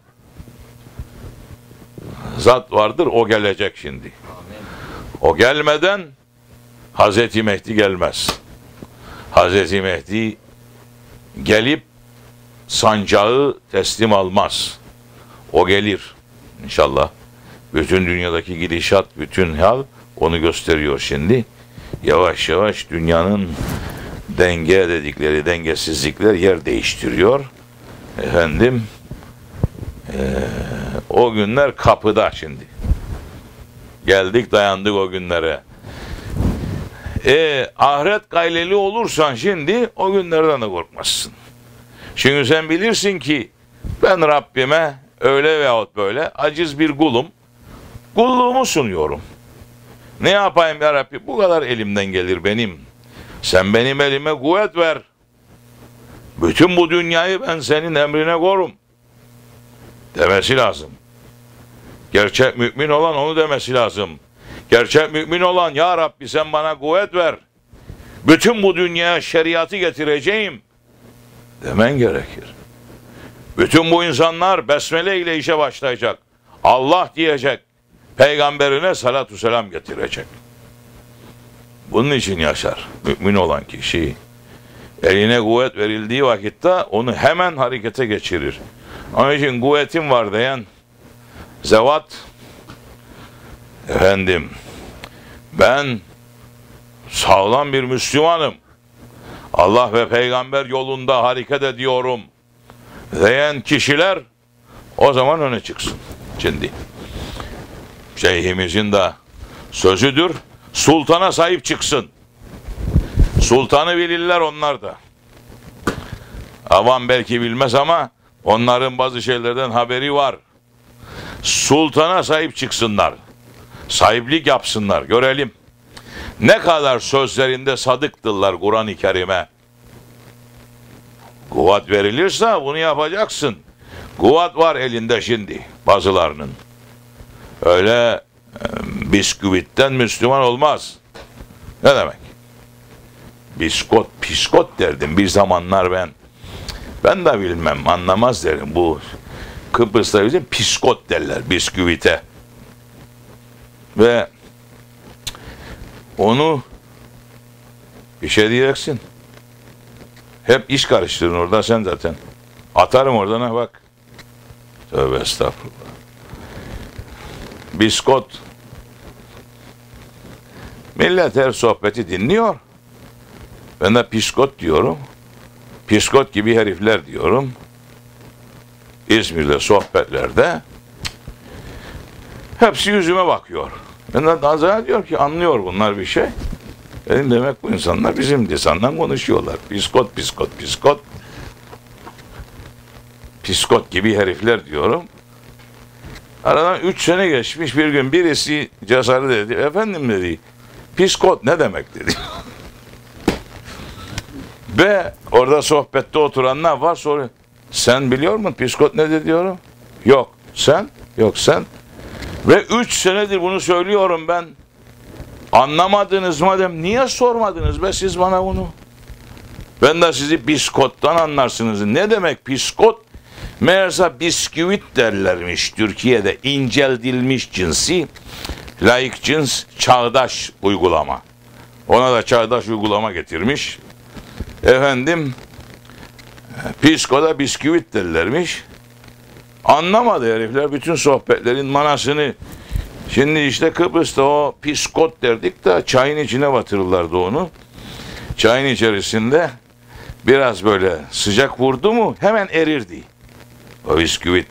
zat vardır, o gelecek şimdi. O gelmeden Hazreti Mehdi gelmez. Hazreti Mehdi gelip sancağı teslim almaz. O gelir inşallah. Bütün dünyadaki gidişat, bütün hal onu gösteriyor şimdi. Yavaş yavaş dünyanın denge dedikleri dengesizlikler yer değiştiriyor. Efendim ee, o günler kapıda şimdi. Geldik dayandık o günlere. E, ahiret gayleli olursan şimdi o günlerden de korkmazsın. Çünkü sen bilirsin ki ben Rabbime öyle veyahut böyle aciz bir kulum. Kulluğumu sunuyorum. Ne yapayım ya Rabbi? Bu kadar elimden gelir benim. Sen benim elime kuvvet ver. Bütün bu dünyayı ben senin emrine korum demesi lazım. Gerçek mümin olan onu demesi lazım. Gerçek mümin olan, ya Rabbi sen bana kuvvet ver, bütün bu dünyaya şeriatı getireceğim demen gerekir. Bütün bu insanlar besmele ile işe başlayacak. Allah diyecek. Peygamberine salatu selam getirecek. Bunun için yaşar mümin olan kişi. Eline kuvvet verildiği vakitte onu hemen harekete geçirir. Onun için kuvvetim var diyen zevat, efendim ben sağlam bir Müslümanım, Allah ve peygamber yolunda hareket ediyorum diyen kişiler o zaman öne çıksın. Şimdi şeyhimizin de sözüdür, sultana sahip çıksın. Sultanı bilirler onlar da. Avam belki bilmez ama onların bazı şeylerden haberi var. Sultana sahip çıksınlar. Sahiplik yapsınlar. Görelim. Ne kadar sözlerinde sadıktırlar Kur'an-ı Kerim'e. Kuvvet verilirse bunu yapacaksın. Kuvvet var elinde şimdi bazılarının. Öyle e, bisküvitten Müslüman olmaz. Ne demek? Biskot, piskot derdim bir zamanlar ben. Ben de bilmem, anlamaz derim. Bu Kıbrıs'ta bizim piskot derler bisküvite. Ve onu bir şey diyeceksin. Hep iş karıştırın orada sen zaten. Atarım oradan, ha bak. Tövbe estağfurullah. Biskot. Millet her sohbeti dinliyor. Ben de piskot diyorum. Piskot gibi herifler diyorum. İzmir'de sohbetlerde hepsi yüzüme bakıyor. Ben de nazara diyor ki anlıyor bunlar bir şey. Dedim demek bu insanlar bizim lisandan konuşuyorlar. Piskot, piskot, piskot. Piskot gibi herifler diyorum. Aradan üç sene geçmiş, bir gün birisi cesaret dedi. Efendim dedi, piskot ne demek dedi. Ve orada sohbette oturanlar var, soruyor. Sen biliyor musun piskot nedir diyorum. Yok. Sen? Yok sen. Ve üç senedir bunu söylüyorum ben. Anlamadınız mı dedim. Niye sormadınız be siz bana bunu? Ben de sizi biskottan anlarsınız. Ne demek piskot? Meğerse bisküvit derlermiş Türkiye'de. İnceltilmiş cinsi. Laik cins çağdaş uygulama. Ona da çağdaş uygulama getirmiş. Efendim piskoda bisküvit derlermiş. Anlamadı herifler bütün sohbetlerin manasını. Şimdi işte Kıbrıs'ta o piskot derdik de çayın içine batırırlardı onu. Çayın içerisinde biraz böyle sıcak vurdu mu hemen erirdi o bisküvit.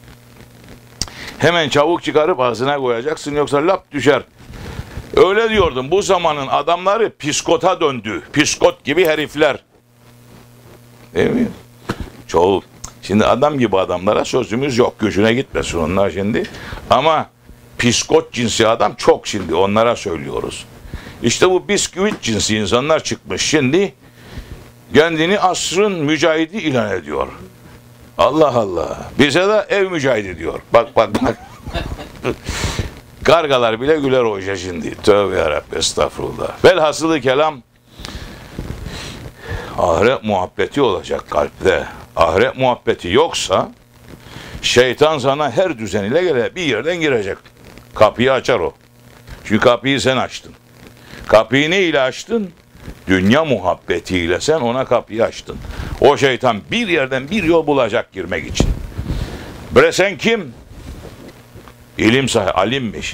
Hemen çabuk çıkarıp ağzına koyacaksın yoksa lap düşer. Öyle diyordum, bu zamanın adamları piskota döndü. Piskot gibi herifler. Değil mi? Çoğu. Şimdi adam gibi adamlara sözümüz yok. Gücüne gitmesin onlar şimdi. Ama piskot cinsi adam çok şimdi. Onlara söylüyoruz. İşte bu bisküvit cinsi insanlar çıkmış. Şimdi kendini asrın mücahidi ilan ediyor. Allah Allah. Bize de ev mücahidi diyor. Bak bak bak. Kargalar bile güler hoca şimdi. Tövbe yarabbim, estağfurullah. Velhasılı kelam, ahiret muhabbeti olacak kalpte. Ahiret muhabbeti yoksa şeytan sana her düzen ile gelir. Bir yerden girecek. Kapıyı açar o. Çünkü kapıyı sen açtın. Kapıyı ne ile açtın? Dünya muhabbetiyle sen ona kapıyı açtın. O şeytan bir yerden bir yol bulacak girmek için. Bre sen kim? İlim sahibi, alimmiş.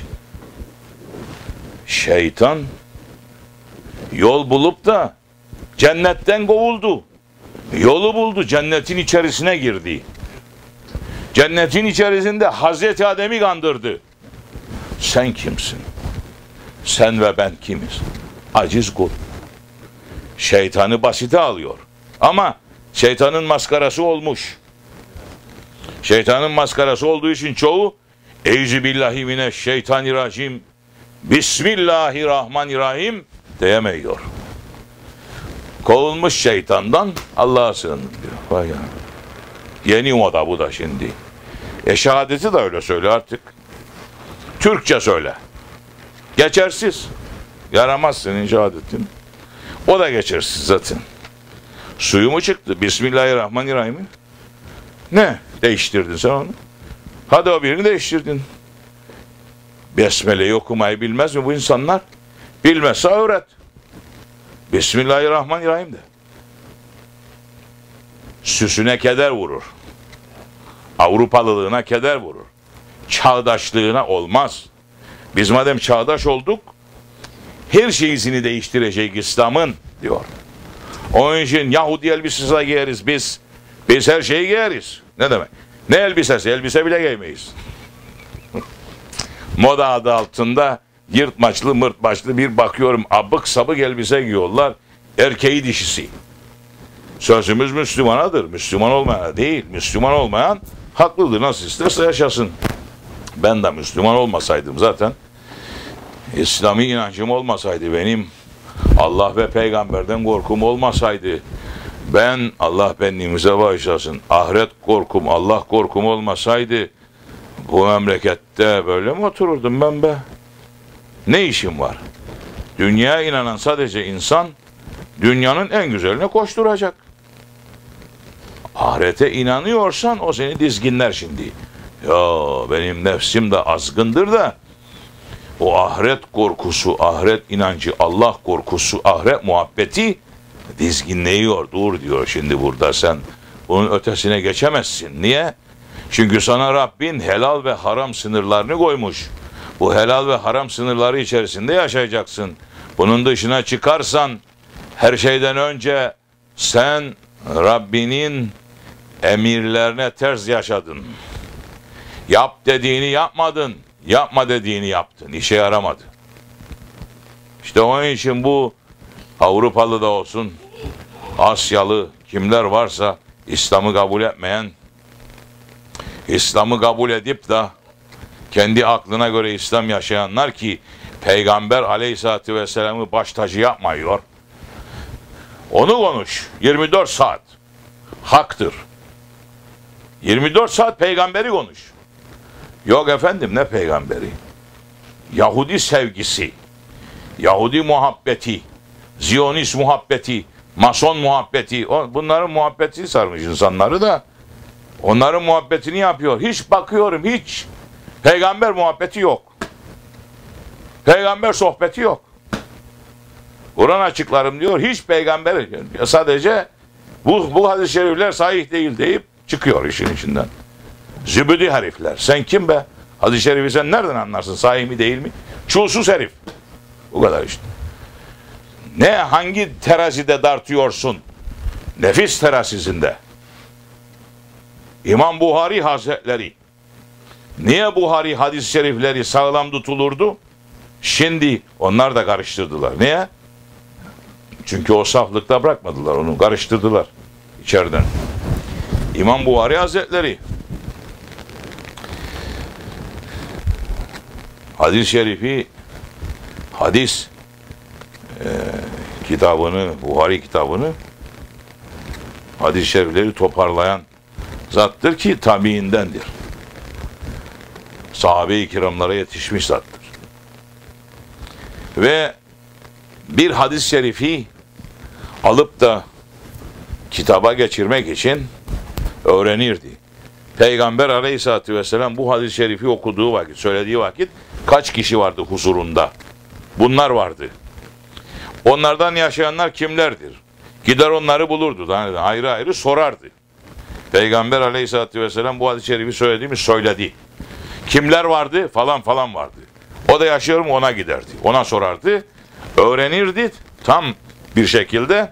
Şeytan yol bulup da cennetten kovuldu. Yolu buldu, cennetin içerisine girdi. Cennetin içerisinde Hazreti Adem'i kandırdı. Sen kimsin? Sen ve ben kimiz? Aciz kul. Şeytanı basite alıyor. Ama şeytanın maskarası olmuş. Şeytanın maskarası olduğu için çoğu Euzubillahimineşşeytanirracim, Bismillahirrahmanirrahim diyemiyor. Kovulmuş şeytandan Allah'a sığındım diyor. Vay ya. Yeni moda bu da şimdi. E şehadeti de öyle söyle artık. Türkçe söyle. Geçersiz. Yaramaz senin şehadetin. O da geçersiz zaten. Suyu mu çıktı? Bismillahirrahmanirrahim. Ne? Değiştirdin sen onu. Hadi o birini değiştirdin. Besmele'yi okumayı bilmez mi bu insanlar? Bilmezse öğret. Bismillahirrahmanirrahim de. Süsüne keder vurur. Avrupalılığına keder vurur. Çağdaşlığına olmaz. Biz madem çağdaş olduk, her şeyini değiştirecek İslam'ın diyor. Onun için Yahudi elbisesi giyeriz biz. Biz her şeyi giyeriz. Ne demek? Ne elbisesi? Elbise bile giymeyiz. Moda adı altında yırtmaçlı mırtmaçlı bir bakıyorum abık sabık elbise giyiyorlar. Erkeği dişisi. Sözümüz Müslümanadır. Müslüman olmayana değil. Müslüman olmayan haklıdır. Nasıl isterse yaşasın. Ben de Müslüman olmasaydım zaten, İslami inancım olmasaydı benim, Allah ve peygamberden korkum olmasaydı, ben Allah benliğimize bağışlasın, ahiret korkum, Allah korkum olmasaydı, bu memlekette böyle mi otururdum ben be? Ne işim var? Dünyaya inanan sadece insan, dünyanın en güzeline koşturacak. Ahirete inanıyorsan o seni dizginler şimdi. Ya benim nefsim de azgındır da, o ahiret korkusu, ahiret inancı, Allah korkusu, ahiret muhabbeti dizginleyiyor. Dur diyor şimdi burada sen. Bunun ötesine geçemezsin. Niye? Çünkü sana Rabbin helal ve haram sınırlarını koymuş. Bu helal ve haram sınırları içerisinde yaşayacaksın. Bunun dışına çıkarsan her şeyden önce sen Rabbinin emirlerine ters yaşadın. Yap dediğini yapmadın. Yapma dediğini yaptın. İşe yaramadı. İşte onun için bu Avrupalı da olsun, Asyalı kimler varsa İslam'ı kabul etmeyen, İslam'ı kabul edip de kendi aklına göre İslam yaşayanlar ki Peygamber Aleyhisselatü Vesselam'ı baş tacı yapmıyor. Onu konuş. yirmi dört saat. Haktır. yirmi dört saat peygamberi konuş. Yok efendim ne peygamberi? Yahudi sevgisi, Yahudi muhabbeti, Ziyonist muhabbeti, Mason muhabbeti, bunların muhabbeti sarmış insanları da onların muhabbetini yapıyor. Hiç bakıyorum hiç. Peygamber muhabbeti yok. Peygamber sohbeti yok. Kur'an açıklarım diyor. Hiç peygamber sadece bu, bu hadis-i şerifler sahih değil deyip çıkıyor işin içinden. Zübüdü herifler. Sen kim be? Hadis-i şerifi sen nereden anlarsın? Sahih mi değil mi? Çulsuz herif. Bu kadar işte. Ne hangi terazide dartıyorsun? Nefis terazisinde. İmam Buhari Hazretleri. Niye Buhari hadis-i şerifleri sağlam tutulurdu? Şimdi onlar da karıştırdılar. Niye? Çünkü o saflıkta bırakmadılar onu. Karıştırdılar içeriden. İmam Buhari Hazretleri hadis-i şerifi hadis e, kitabını, Buhari kitabını hadis-i şerifleri toparlayan zattır ki tabiindendir. Sahabe-i kiramlara yetişmiş zattır. Ve bir hadis-i şerifi alıp da kitaba geçirmek için öğrenirdi. Peygamber Aleyhisselatü Vesselam bu hadis-i şerifi okuduğu vakit, söylediği vakit kaç kişi vardı huzurunda? Bunlar vardı. Onlardan yaşayanlar kimlerdir? Gider onları bulurdu. Yani ayrı ayrı sorardı. Peygamber Aleyhisselatü Vesselam bu hadis-i şerifi söylediğimi söyledi. Kimler vardı? Falan falan vardı. O da yaşıyor mu? Ona giderdi. Ona sorardı. Öğrenirdi tam bir şekilde.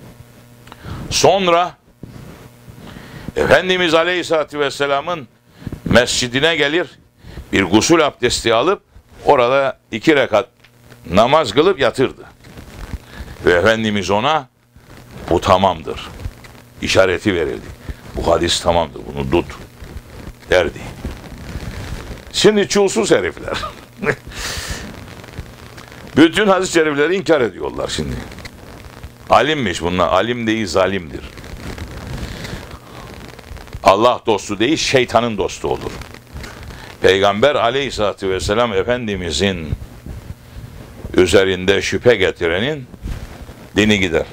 Sonra Efendimiz Aleyhisselatü Vesselam'ın mescidine gelir, bir gusül abdesti alıp orada iki rekat namaz kılıp yatırdı. Ve Efendimiz ona bu tamamdır işareti verirdi. Bu hadis tamamdır, bunu tut derdi. Şimdi çulsuz herifler bütün hadis-i şerifleri inkar ediyorlar şimdi. Alimmiş bunlar. Alim değil, zalimdir. Allah dostu değil, şeytanın dostu olur. Peygamber aleyhissalatü vesselam Efendimizin üzerinde şüphe getirenin dini gider.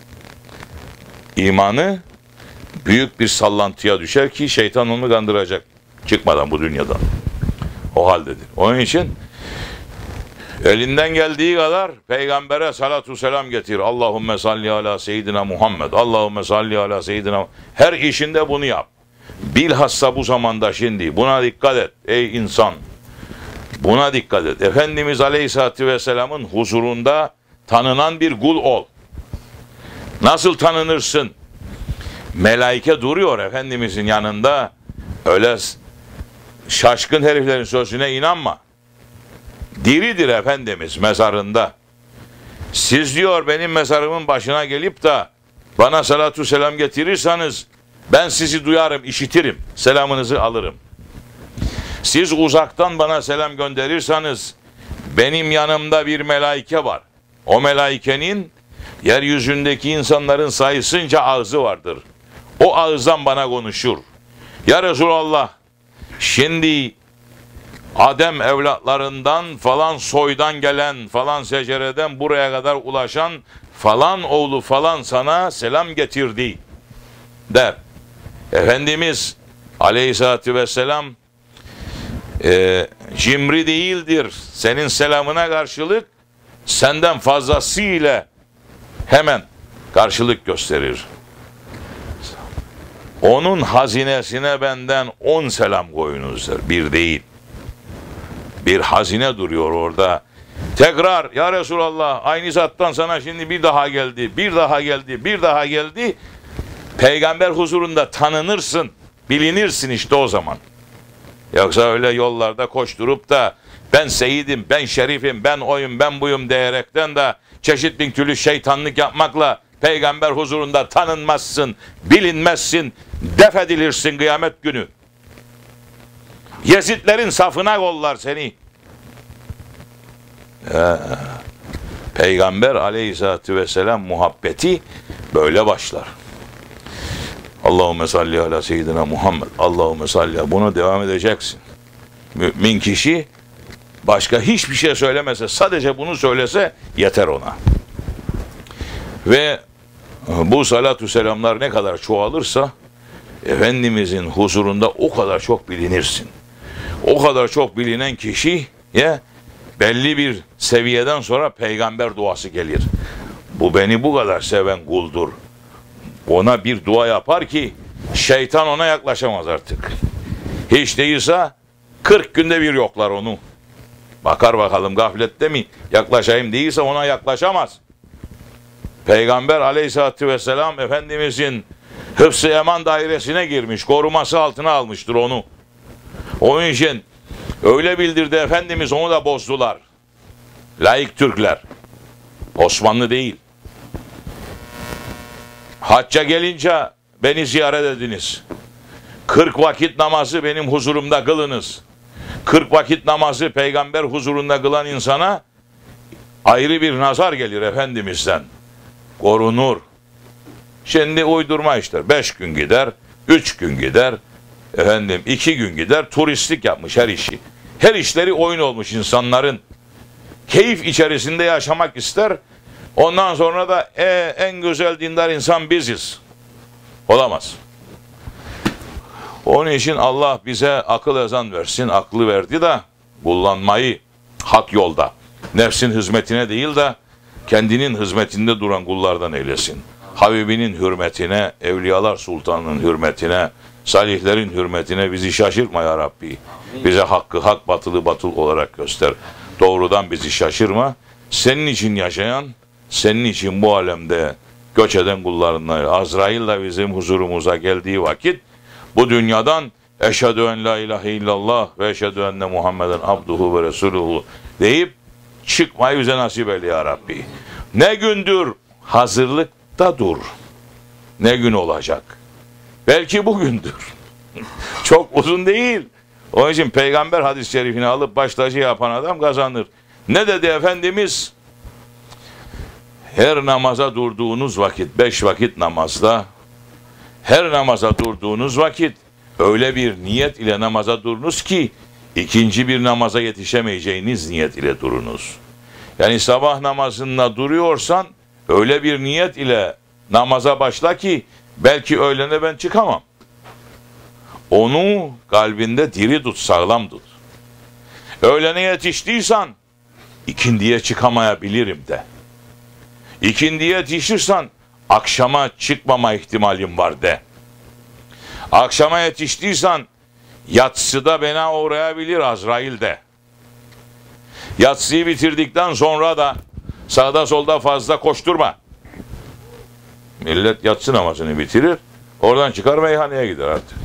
İmanı büyük bir sallantıya düşer ki şeytan onu kandıracak çıkmadan bu dünyadan. O haldedir. Onun için elinden geldiği kadar peygambere salatu selam getir. Allahümme salli ala seyyidina Muhammed. Allahümme salli ala seyyidina. Her işinde bunu yap. Bilhassa bu zamanda şimdi buna dikkat et ey insan. Buna dikkat et. Efendimiz Aleyhisselatü Vesselam'ın huzurunda tanınan bir kul ol. Nasıl tanınırsın? Melaike duruyor Efendimizin yanında. Öyle şaşkın heriflerin sözüne inanma. Diridir Efendimiz mezarında. Siz diyor benim mezarımın başına gelip de bana salatu selam getirirseniz ben sizi duyarım, işitirim, selamınızı alırım. Siz uzaktan bana selam gönderirseniz benim yanımda bir melaike var. O melaikenin yeryüzündeki insanların sayısınca ağzı vardır. O ağızdan bana konuşur. Ya Resulallah, şimdi Adem evlatlarından falan soydan gelen, falan secereden buraya kadar ulaşan falan oğlu falan sana selam getirdi der. Efendimiz Aleyhisselatü Vesselam e, cimri değildir. Senin selamına karşılık senden fazlasıyla hemen karşılık gösterir. Onun hazinesine benden on selam koyunuz der. Bir değil. Bir hazine duruyor orada. Tekrar ya Resulallah aynı zattan sana şimdi bir daha geldi, bir daha geldi, bir daha geldi. Peygamber huzurunda tanınırsın, bilinirsin işte o zaman. Yoksa öyle yollarda koşturup da ben seyidim, ben şerifim, ben oyum, ben buyum diyerekten de çeşit bin türlü şeytanlık yapmakla peygamber huzurunda tanınmazsın, bilinmezsin, def edilirsin kıyamet günü. Yezidlerin safına kollar seni. Ee, Peygamber aleyhissalatü vesselam muhabbeti böyle başlar. Allahümme salli ala seyyidina Muhammed. Allahümme salli. Bunu devam edeceksin. Mümin kişi başka hiçbir şey söylemese, sadece bunu söylese yeter ona. Ve bu salatü selamlar ne kadar çoğalırsa Efendimizin huzurunda o kadar çok bilinirsin. O kadar çok bilinen kişi ya belli bir seviyeden sonra peygamber duası gelir. Bu beni bu kadar seven kuldur. Ona bir dua yapar ki şeytan ona yaklaşamaz artık. Hiç değilse kırk günde bir yoklar onu. Bakar bakalım gaflette mi yaklaşayım, değilse ona yaklaşamaz. Peygamber aleyhissalatü vesselam Efendimizin hıfz-ı eman dairesine girmiş, koruması altına almıştır onu. Onun için öyle bildirdi Efendimiz, onu da bozdular. Laik Türkler. Osmanlı değil. Hacca gelince beni ziyaret ediniz. kırk vakit namazı benim huzurumda kılınız. kırk vakit namazı peygamber huzurunda kılan insana ayrı bir nazar gelir Efendimiz'den. Korunur. Şimdi uydurma işler. Beş gün gider, üç gün gider, efendim iki gün gider, turistlik yapmış her işi. Her işleri oyun olmuş insanların. Keyif içerisinde yaşamak ister. Ondan sonra da e, en güzel dindar insan biziz. Olamaz. Onun için Allah bize akıl ezan versin. Aklı verdi de kullanmayı hak yolda, nefsin hizmetine değil de kendinin hizmetinde duran kullardan eylesin. Habibinin hürmetine, Evliyalar Sultanı'nın hürmetine, salihlerin hürmetine bizi şaşırtma ya Rabbi. Bize hakkı hak, batılı batıl olarak göster. Doğrudan bizi şaşırma. Senin için yaşayan, senin için bu alemde göç eden kullarından Azrail de bizim huzurumuza geldiği vakit bu dünyadan eşhedü en la ilahe illallah ve eşhedü enne Muhammeden abduhu ve resuluhu deyip çıkmayı bize nasip eyle ya Rabbi. Ne gündür hazırlıkta dur. Ne gün olacak? Belki bugündür. Çok uzun değil. Onun için peygamber hadis-i şerifini alıp baş tacı yapan adam kazanır. Ne dedi Efendimiz? her namaza durduğunuz vakit, beş vakit namazda, her namaza durduğunuz vakit öyle bir niyet ile namaza durunuz ki ikinci bir namaza yetişemeyeceğiniz niyet ile durunuz. Yani sabah namazında duruyorsan öyle bir niyet ile namaza başla ki belki öğlene ben çıkamam. Onu kalbinde diri tut, sağlam tut. Öğlene yetiştiysen ikindiye çıkamayabilirim de. İkindiye yetişirsen akşama çıkmama ihtimalim var de. Akşama yetiştiysen yatsıda bana uğrayabilir Azrail de. Yatsıyı bitirdikten sonra da sağda solda fazla koşturma. Millet yatsı namazını bitirir, oradan çıkar meyhaneye gider artık.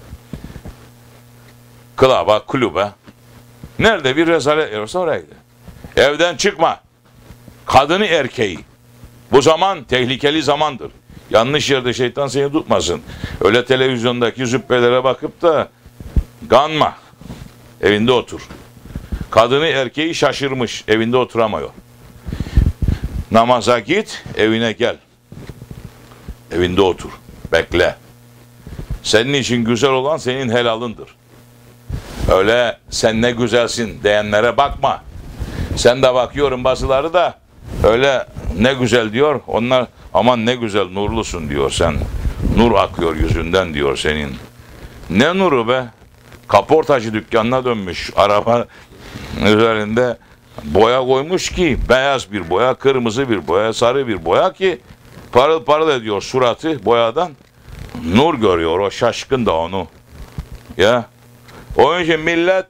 Klaba, kulübe. Nerede bir rezalet yararsa oraya gider. Evden çıkma. Kadını erkeği. Bu zaman tehlikeli zamandır. Yanlış yerde şeytan seni tutmasın. Öyle televizyondaki züppelere bakıp da ganma. Evinde otur. Kadını erkeği şaşırmış. Evinde oturamıyor. Namaza git, evine gel. Evinde otur. Bekle. Senin için güzel olan senin helalındır. Öyle sen ne güzelsin diyenlere bakma. Sen de bakıyorum bazıları da öyle ne güzel diyor. Onlar aman ne güzel nurlusun diyor sen. Nur akıyor yüzünden diyor senin. Ne nuru be? Kaportacı dükkanına dönmüş. Araba üzerinde boya koymuş ki beyaz bir boya, kırmızı bir boya, sarı bir boya ki parıl parıl ediyor suratı boyadan. Nur görüyor o, şaşkın da onu. Ya. Onun için millet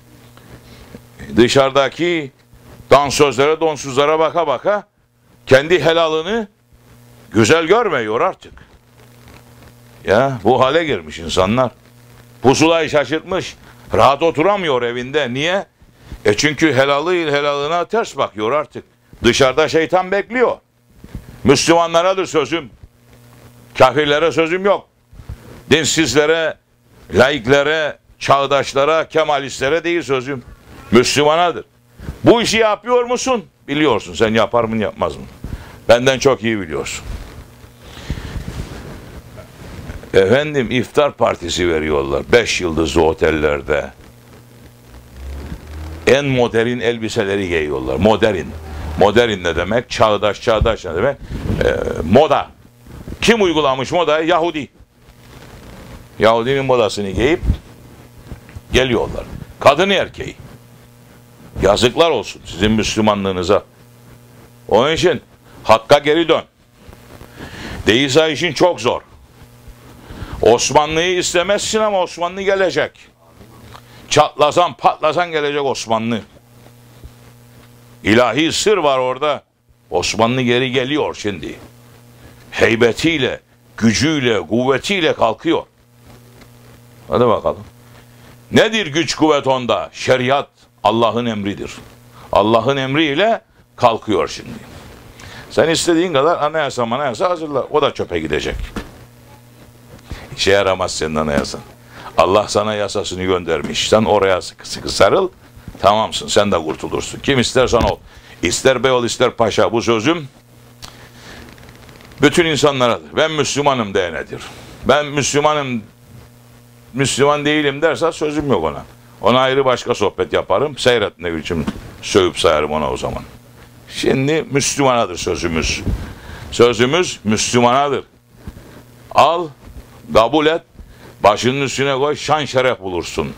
dışarıdaki dansözlere, donsuzlara baka baka kendi helalını güzel görmüyor artık. Ya bu hale girmiş insanlar. Pusulayı şaşırtmış. Rahat oturamıyor evinde. Niye? E çünkü helalı helalına ters bakıyor artık. Dışarıda şeytan bekliyor. Müslümanlaradır sözüm. Kafirlere sözüm yok. Dinsizlere, laiklere, çağdaşlara, kemalistlere değil sözüm. Müslümanadır. Bu işi yapıyor musun? Biliyorsun. Sen yapar mı yapmaz mı? Benden çok iyi biliyorsun. Efendim iftar partisi veriyorlar. Beş yıldızlı otellerde. En modern elbiseleri giyiyorlar. Modern. Modern ne demek? Çağdaş, çağdaş ne demek? Ee, moda. Kim uygulamış modayı? Yahudi. Yahudinin modasını giyip geliyorlar. Kadını erkeği. Yazıklar olsun sizin Müslümanlığınıza. Onun için hakka geri dön. Değilse işin çok zor. Osmanlı'yı istemezsin ama Osmanlı gelecek. Çatlasan patlasan gelecek Osmanlı. İlahi sır var orada. Osmanlı geri geliyor şimdi. Heybetiyle, gücüyle, kuvvetiyle kalkıyor. Hadi bakalım. Nedir güç kuvvet onda? Şeriat Allah'ın emridir. Allah'ın emriyle kalkıyor şimdi. Sen istediğin kadar anayasa manayasa hazırla. O da çöpe gidecek. İşe yaramaz senin anayasan. Allah sana yasasını göndermiş. Sen oraya sıkı sıkı sarıl. Tamamsın. Sen de kurtulursun. Kim istersen ol. İster bey ol ister paşa. Bu sözüm bütün insanlaradır. Ben Müslümanım de nedir? Ben Müslümanım Müslüman değilim derse sözüm yok ona. Ona ayrı başka sohbet yaparım. Seyret ne biçim sövüp sayarım ona o zaman. Şimdi Müslümanadır sözümüz. Sözümüz Müslümanadır. Al, kabul et, başının üstüne koy, şan şeref bulursun.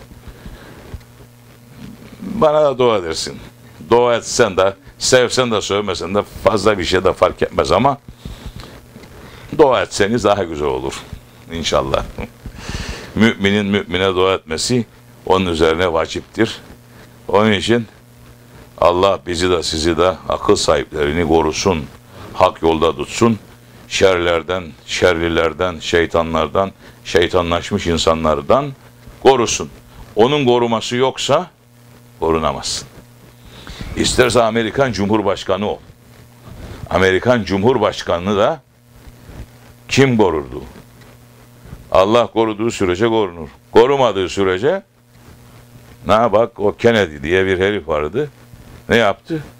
Bana da dua edersin. Dua etsen de, sevsen de sövmesen de fazla bir şey de fark etmez ama dua etseniz daha güzel olur. İnşallah. Müminin mümine dua etmesi onun üzerine vaciptir. Onun için Allah bizi de sizi de akıl sahiplerini korusun. Hak yolda tutsun. Şerlerden, şerlilerden, şeytanlardan, şeytanlaşmış insanlardan korusun. Onun koruması yoksa korunamazsın. İsterse Amerikan Cumhurbaşkanı ol. Amerikan Cumhurbaşkanı da kim korurdu? Allah koruduğu sürece korunur. Korumadığı sürece ne bak o Kennedy diye bir herif vardı. Ne yaptı?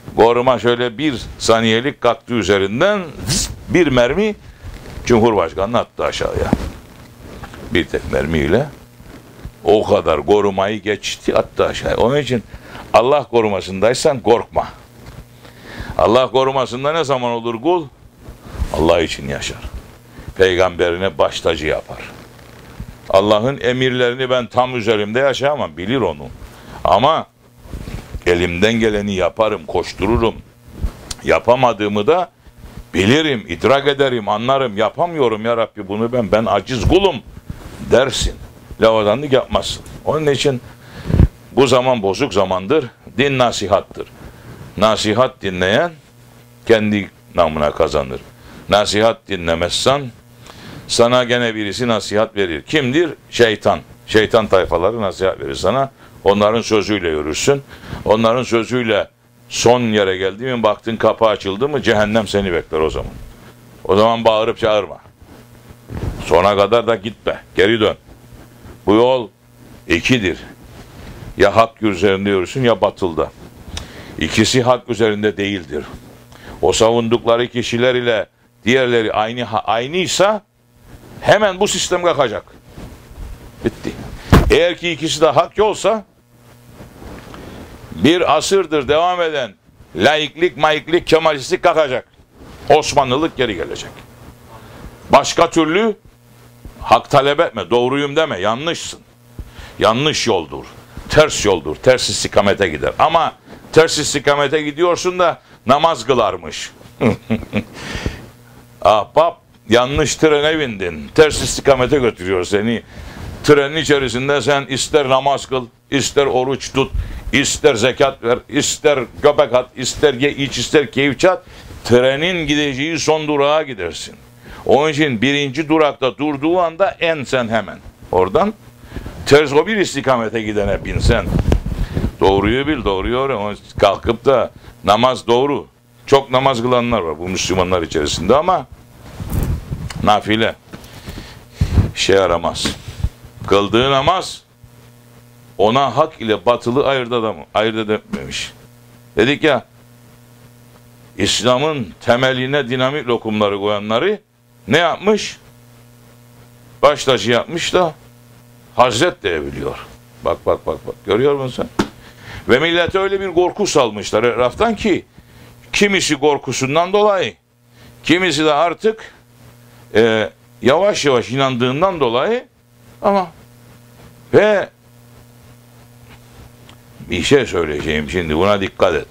Koruma şöyle bir saniyelik kalktı üzerinden, bir mermi Cumhurbaşkanı'nı attı aşağıya. Bir tek mermiyle o kadar korumayı geçti, attı aşağıya. Onun için Allah korumasındaysan korkma. Allah korumasında ne zaman olur kul? Allah için yaşar. Peygamberine baş tacı yapar. Allah'ın emirlerini ben tam üzerimde yaşayamam, bilir onu. Ama elimden geleni yaparım, koştururum. Yapamadığımı da bilirim, idrak ederim, anlarım. Yapamıyorum ya Rabbi bunu ben, ben aciz kulum dersin. Lavadanlık yapmazsın. Onun için bu zaman bozuk zamandır. Din nasihattır. Nasihat dinleyen kendi namına kazanır. Nasihat dinlemezsen sana gene birisi nasihat verir. Kimdir? Şeytan. Şeytan tayfaları nasihat verir sana. Onların sözüyle yürürsün. Onların sözüyle son yere geldi mi, baktın kapı açıldı mı, cehennem seni bekler o zaman. O zaman bağırıp çağırma. Sona kadar da gitme. Geri dön. Bu yol ikidir. Ya hak üzerinde yürürsün ya batılda. İkisi hak üzerinde değildir. O savundukları kişiler ile diğerleri aynı aynıysa hemen bu sistem kalkacak. Bitti. Eğer ki ikisi de hak yolsa bir asırdır devam eden laiklik, maiklik, kemalistlik kalkacak. Osmanlılık geri gelecek. Başka türlü hak talep etme, doğruyum deme, yanlışsın. Yanlış yoldur, ters yoldur, ters istikamete gider. Ama ters istikamete gidiyorsun da namaz kılarmış. Ahbap, yanlış trene bindin, ters istikamete götürüyor seni. Trenin içerisinde sen ister namaz kıl, ister oruç tut, ister zekat ver, ister göbek at, ister ye iç, ister keyif çat. Trenin gideceği son durağa gidersin. Onun için birinci durakta durduğu anda en sen hemen. Oradan ters o bir istikamete gidene binsen. Doğruyu bil, doğruyu öğren. Kalkıp da namaz doğru. Çok namaz kılanlar var bu Müslümanlar içerisinde ama nafile. Şey yaramaz. Kıldığı namaz ona hak ile batılı ayırt edemem, ayırt edememiş. Dedik ya, İslam'ın temeline dinamit lokumları koyanları ne yapmış? Baş tacı yapmış da Hazret diyebiliyor. Bak bak bak bak. Görüyor musun sen? Ve millete öyle bir korku salmışlar etraftan ki kimisi korkusundan dolayı, kimisi de artık e, yavaş yavaş inandığından dolayı ama ve bir şey söyleyeceğim şimdi, buna dikkat et.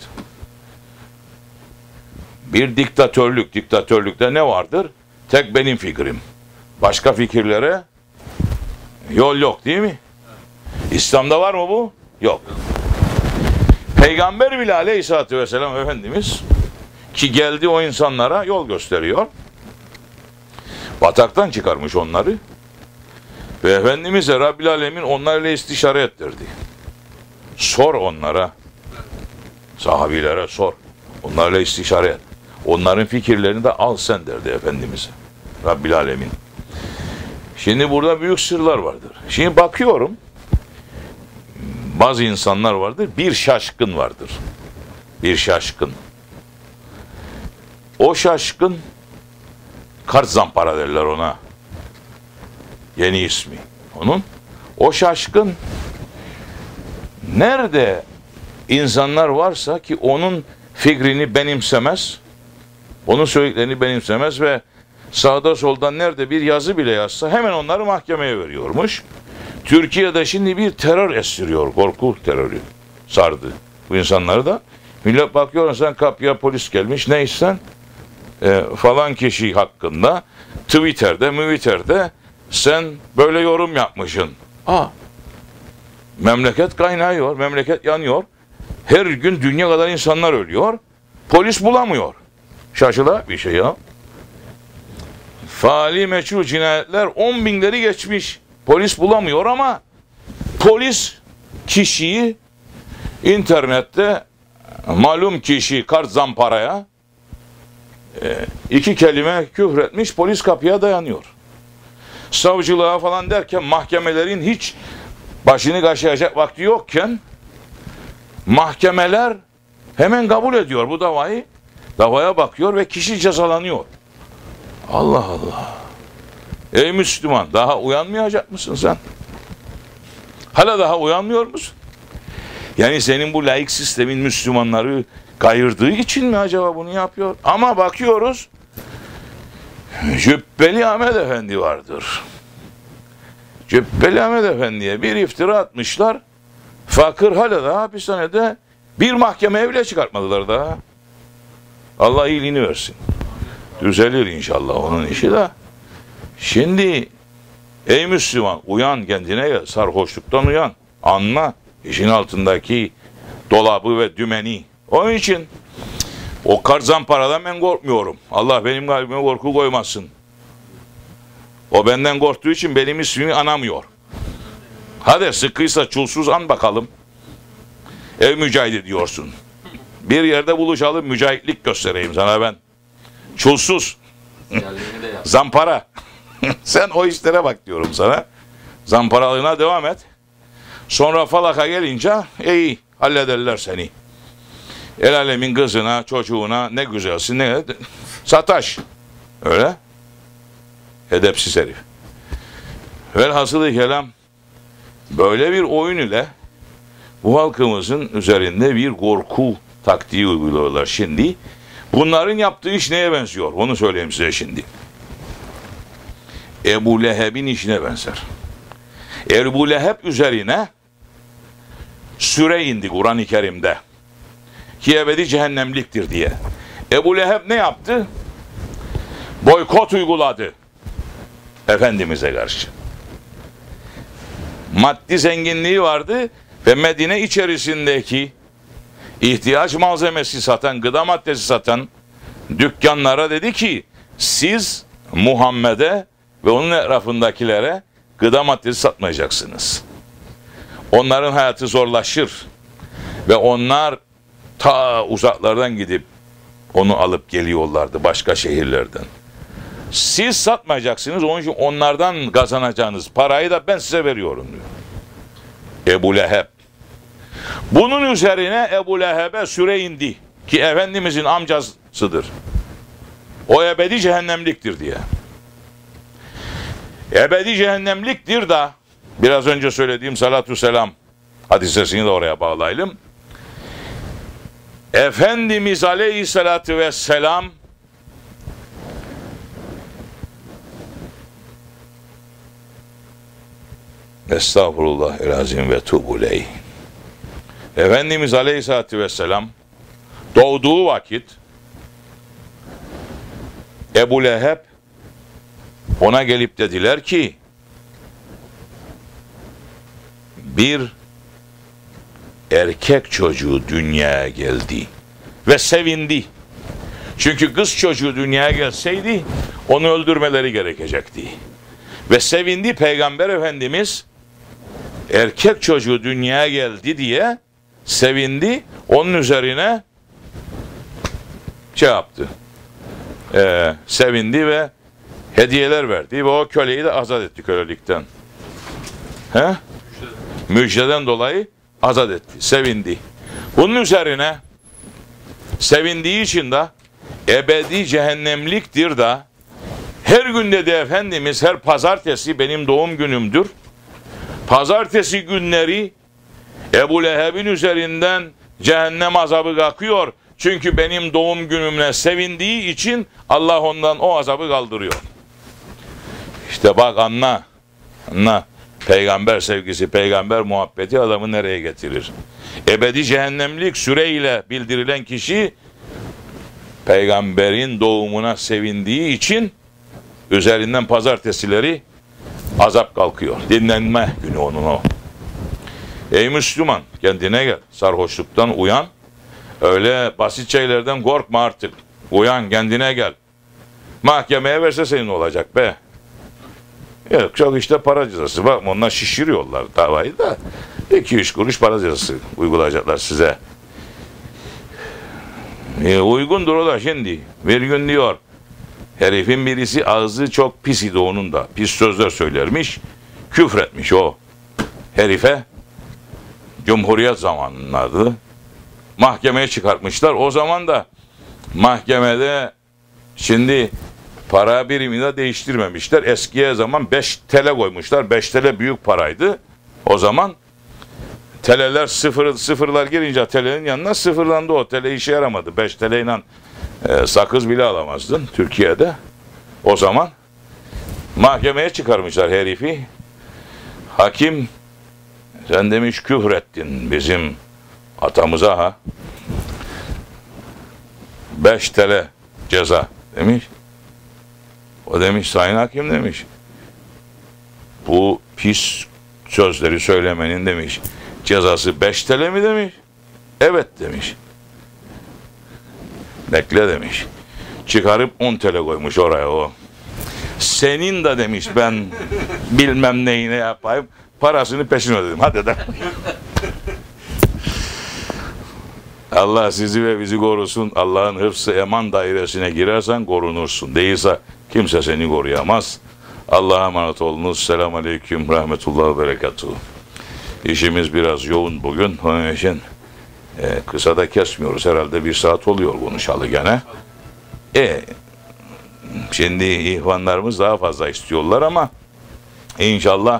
Bir diktatörlük, diktatörlükte ne vardır? Tek benim fikrim. Başka fikirlere yol yok değil mi? İslam'da var mı bu? Yok. Peygamber bile aleyhissalatü vesselam Efendimiz ki geldi o insanlara yol gösteriyor. Bataktan çıkarmış onları. Ve Efendimiz'e Rabbil Alemin onlarla istişare ettirdi. Sor onlara. Sahabilere sor. Onlarla istişare et. Onların fikirlerini de al sen derdi Efendimiz'e. Rabbil Alemin. Şimdi burada büyük sırlar vardır. Şimdi bakıyorum. Bazı insanlar vardır. Bir şaşkın vardır. Bir şaşkın. O şaşkın kart zampara derler ona. Yeni ismi onun. O şaşkın nerede insanlar varsa ki onun fikrini benimsemez, onun söylediklerini benimsemez ve sağda solda nerede bir yazı bile yazsa hemen onları mahkemeye veriyormuş. Türkiye'de şimdi bir terör estiriyor, korku terörü sardı bu insanları da. Millet bakıyor, sen kapıya polis gelmiş, neysen e, falan kişi hakkında Twitter'de, Twitter'de sen böyle yorum yapmışsın. Aa, memleket kaynıyor, memleket yanıyor. Her gün dünya kadar insanlar ölüyor. Polis bulamıyor. Şaşıla bir şey ya. Faali meçhul cinayetler on binleri geçmiş. Polis bulamıyor ama polis kişiyi internette malum kişi kart zamparaya iki kelime küfretmiş, polis kapıya dayanıyor. Savcılığa falan derken mahkemelerin hiç başını kaşıyacak vakti yokken mahkemeler Hemen kabul ediyor bu davayı. Davaya bakıyor ve kişi cezalanıyor. Allah Allah. Ey Müslüman, daha uyanmayacak mısın sen? Hala daha uyanmıyor musun? Yani senin bu laik sistemin Müslümanları kayırdığı için mi acaba bunu yapıyor? Ama bakıyoruz, Cübbeli Ahmet Efendi vardır. Cübbeli Ahmet Efendi'ye bir iftira atmışlar. Fakir hala da hapishanede, bir mahkemeye bile çıkartmadılar daha. Allah iyiliğini versin. Düzelir inşallah onun işi de. Şimdi ey Müslüman, uyan, kendine gel, sarhoşluktan uyan. Anla işin altındaki dolabı ve dümeni. Onun için o kar zamparadan ben korkmuyorum. Allah benim kalbime korku koymasın. O benden korktuğu için benim ismimi anamıyor. Hadi sıkıysa çulsuz an bakalım. Ev mücahidi diyorsun. Bir yerde buluşalım, mücahitlik göstereyim sana ben. Çulsuz. Zampara. Sen o işlere bak diyorum sana. Zamparalığına devam et. Sonra falaka gelince iyi hallederler seni. El alemin kızına, çocuğuna ne güzelsin, ne sataş. Öyle. Edepsiz herif. Velhasılı kelam, böyle bir oyun ile bu halkımızın üzerinde bir korku taktiği uyguluyorlar şimdi. Bunların yaptığı iş neye benziyor? Onu söyleyeyim size şimdi. Ebu Leheb'in işine benzer. Ebu Leheb üzerine süre indi Kur'an-ı Kerim'de. Ki ebedi cehennemliktir diye. Ebu Leheb ne yaptı? Boykot uyguladı Efendimiz'e karşı. Maddi zenginliği vardı ve Medine içerisindeki ihtiyaç malzemesi satan, gıda maddesi satan dükkanlara dedi ki, siz Muhammed'e ve onun etrafındakilere gıda maddesi satmayacaksınız. Onların hayatı zorlaşır ve onlar ta uzaklardan gidip onu alıp geliyorlardı başka şehirlerden. Siz satmayacaksınız, onun için onlardan kazanacağınız parayı da ben size veriyorum diyor Ebu Leheb. Bunun üzerine Ebu Leheb'e süre indi ki Efendimizin amcasıdır. O ebedi cehennemliktir diye. Ebedi cehennemliktir da biraz önce söylediğim salatü selam hadisesini de oraya bağlayalım. Efendimiz aleyhissalatü vesselam Estağfurullah elazim ve tubuleyh. Efendimiz aleyhissalatü vesselam doğduğu vakit Ebu Leheb ona gelip dediler ki, bir erkek çocuğu dünyaya geldi ve sevindi. Çünkü kız çocuğu dünyaya gelseydi onu öldürmeleri gerekecekti. Ve sevindi, Peygamber Efendimiz erkek çocuğu dünyaya geldi diye sevindi. Onun üzerine şey yaptı. Ee, sevindi ve hediyeler verdi ve o köleyi de azat etti kölelikten. He? Müjdeden dolayı azat etti. Sevindi. Bunun üzerine sevindiği için de ebedi cehennemliktir da her gün dedi Efendimiz, her pazartesi benim doğum günümdür. Pazartesi günleri Ebu Leheb'in üzerinden cehennem azabı kalkıyor. Çünkü benim doğum günümle sevindiği için Allah ondan o azabı kaldırıyor. İşte bak anla. Anla. Peygamber sevgisi, peygamber muhabbeti adamı nereye getirir? Ebedi cehennemlik süreyle bildirilen kişi peygamberin doğumuna sevindiği için üzerinden pazartesileri azap kalkıyor. Dinlenme günü onun o. Ey Müslüman, kendine gel. Sarhoşluktan uyan. Öyle basit şeylerden korkma artık. Uyan, kendine gel. Mahkemeye verse senin olacak be. Yok, çok işte para cezası. Bak onlar şişiriyorlar davayı da. iki üç kuruş para cezası uygulayacaklar size. E, uygundur o da şimdi. Bir gün diyor, herifin birisi ağzı çok pis idi onun da. Pis sözler söylermiş. Küfretmiş o herife. Cumhuriyet zamanlardı. mahkemeye çıkartmışlar. O zaman da mahkemede şimdi para birimini de değiştirmemişler. Eskiye zaman beş T L koymuşlar. beş T L büyük paraydı. O zaman T L'ler sıfır, sıfırlar girince T L'nin yanına sıfırlandı o. T L işe yaramadı. beş T L ile e, sakız bile alamazdın Türkiye'de. O zaman mahkemeye çıkarmışlar herifi. Hakim, sen demiş küfrettin bizim atamıza ha. beş T L ceza demiş. O demiş sayın hakim demiş. Bu pis sözleri söylemenin demiş cezası beş T L mi demiş. Evet demiş. Bekle demiş. Çıkarıp on T L koymuş oraya o. Senin de demiş ben bilmem neyine yapayım. Parasını peşin ödedim. Hadi de. Allah sizi ve bizi korusun. Allah'ın hıfzı eman dairesine girersen korunursun. Değilse kimse seni koruyamaz. Allah'a emanet olunuz. Selamun Aleyküm. Rahmetullah ve Berekatuhu. İşimiz biraz yoğun bugün. Onun için e, kısa da kesmiyoruz. Herhalde bir saat oluyor konuşalı gene. E, şimdi ihvanlarımız daha fazla istiyorlar ama inşallah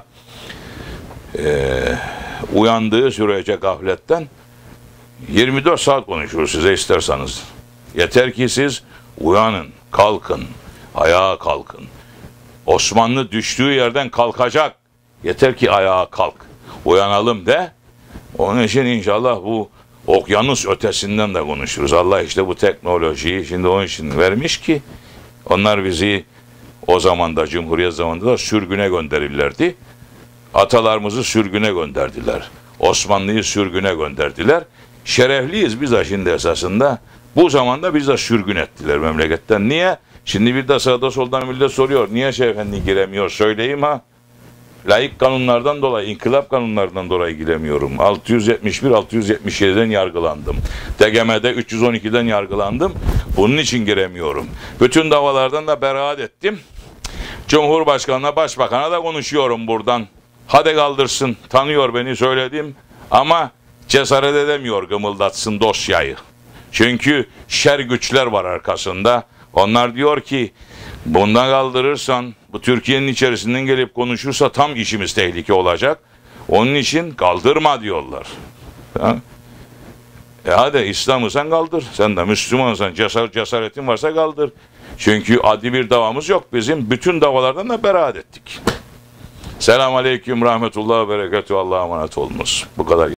e, uyandığı sürece gafletten yirmi dört saat konuşuruz size isterseniz. Yeter ki siz uyanın, kalkın, ayağa kalkın. Osmanlı düştüğü yerden kalkacak. Yeter ki ayağa kalk. Uyanalım de. Onun için inşallah bu okyanus ötesinden de konuşuruz. Allah işte bu teknolojiyi şimdi onun için vermiş ki onlar bizi o zamanda Cumhuriyet zamanında da sürgüne gönderirlerdi. Atalarımızı sürgüne gönderdiler. Osmanlı'yı sürgüne gönderdiler. Şerefliyiz biz de şimdi esasında. Bu zamanda biz de sürgün ettiler memleketten. Niye? Şimdi bir de sağda soldan millet soruyor. Niye Şeyh Efendi giremiyor? Söyleyeyim ha. Layık kanunlardan dolayı, inkılap kanunlarından dolayı giremiyorum. altı yüz yetmiş bir altı yüz yetmiş yedi'den yargılandım. T G M'de üç yüz on iki'den yargılandım. Bunun için giremiyorum. Bütün davalardan da beraat ettim. Cumhurbaşkanına, başbakana da konuşuyorum buradan. Hadi kaldırsın. Tanıyor beni söyledim. Ama cesaret edemiyor gımıldatsın dosyayı. Çünkü şer güçler var arkasında. Onlar diyor ki bundan kaldırırsan bu Türkiye'nin içerisinden gelip konuşursa tam işimiz tehlike olacak. Onun için kaldırma diyorlar. Ha? E hadi İslam'ı sen kaldır. Sen de Müslümansan, cesar, cesaretin varsa kaldır. Çünkü adli bir davamız yok bizim. Bütün davalardan da beraat ettik. Selamun Aleyküm, Rahmetullah ve Berekatuhu. Allah'a emanet olunuz. Bu kadar.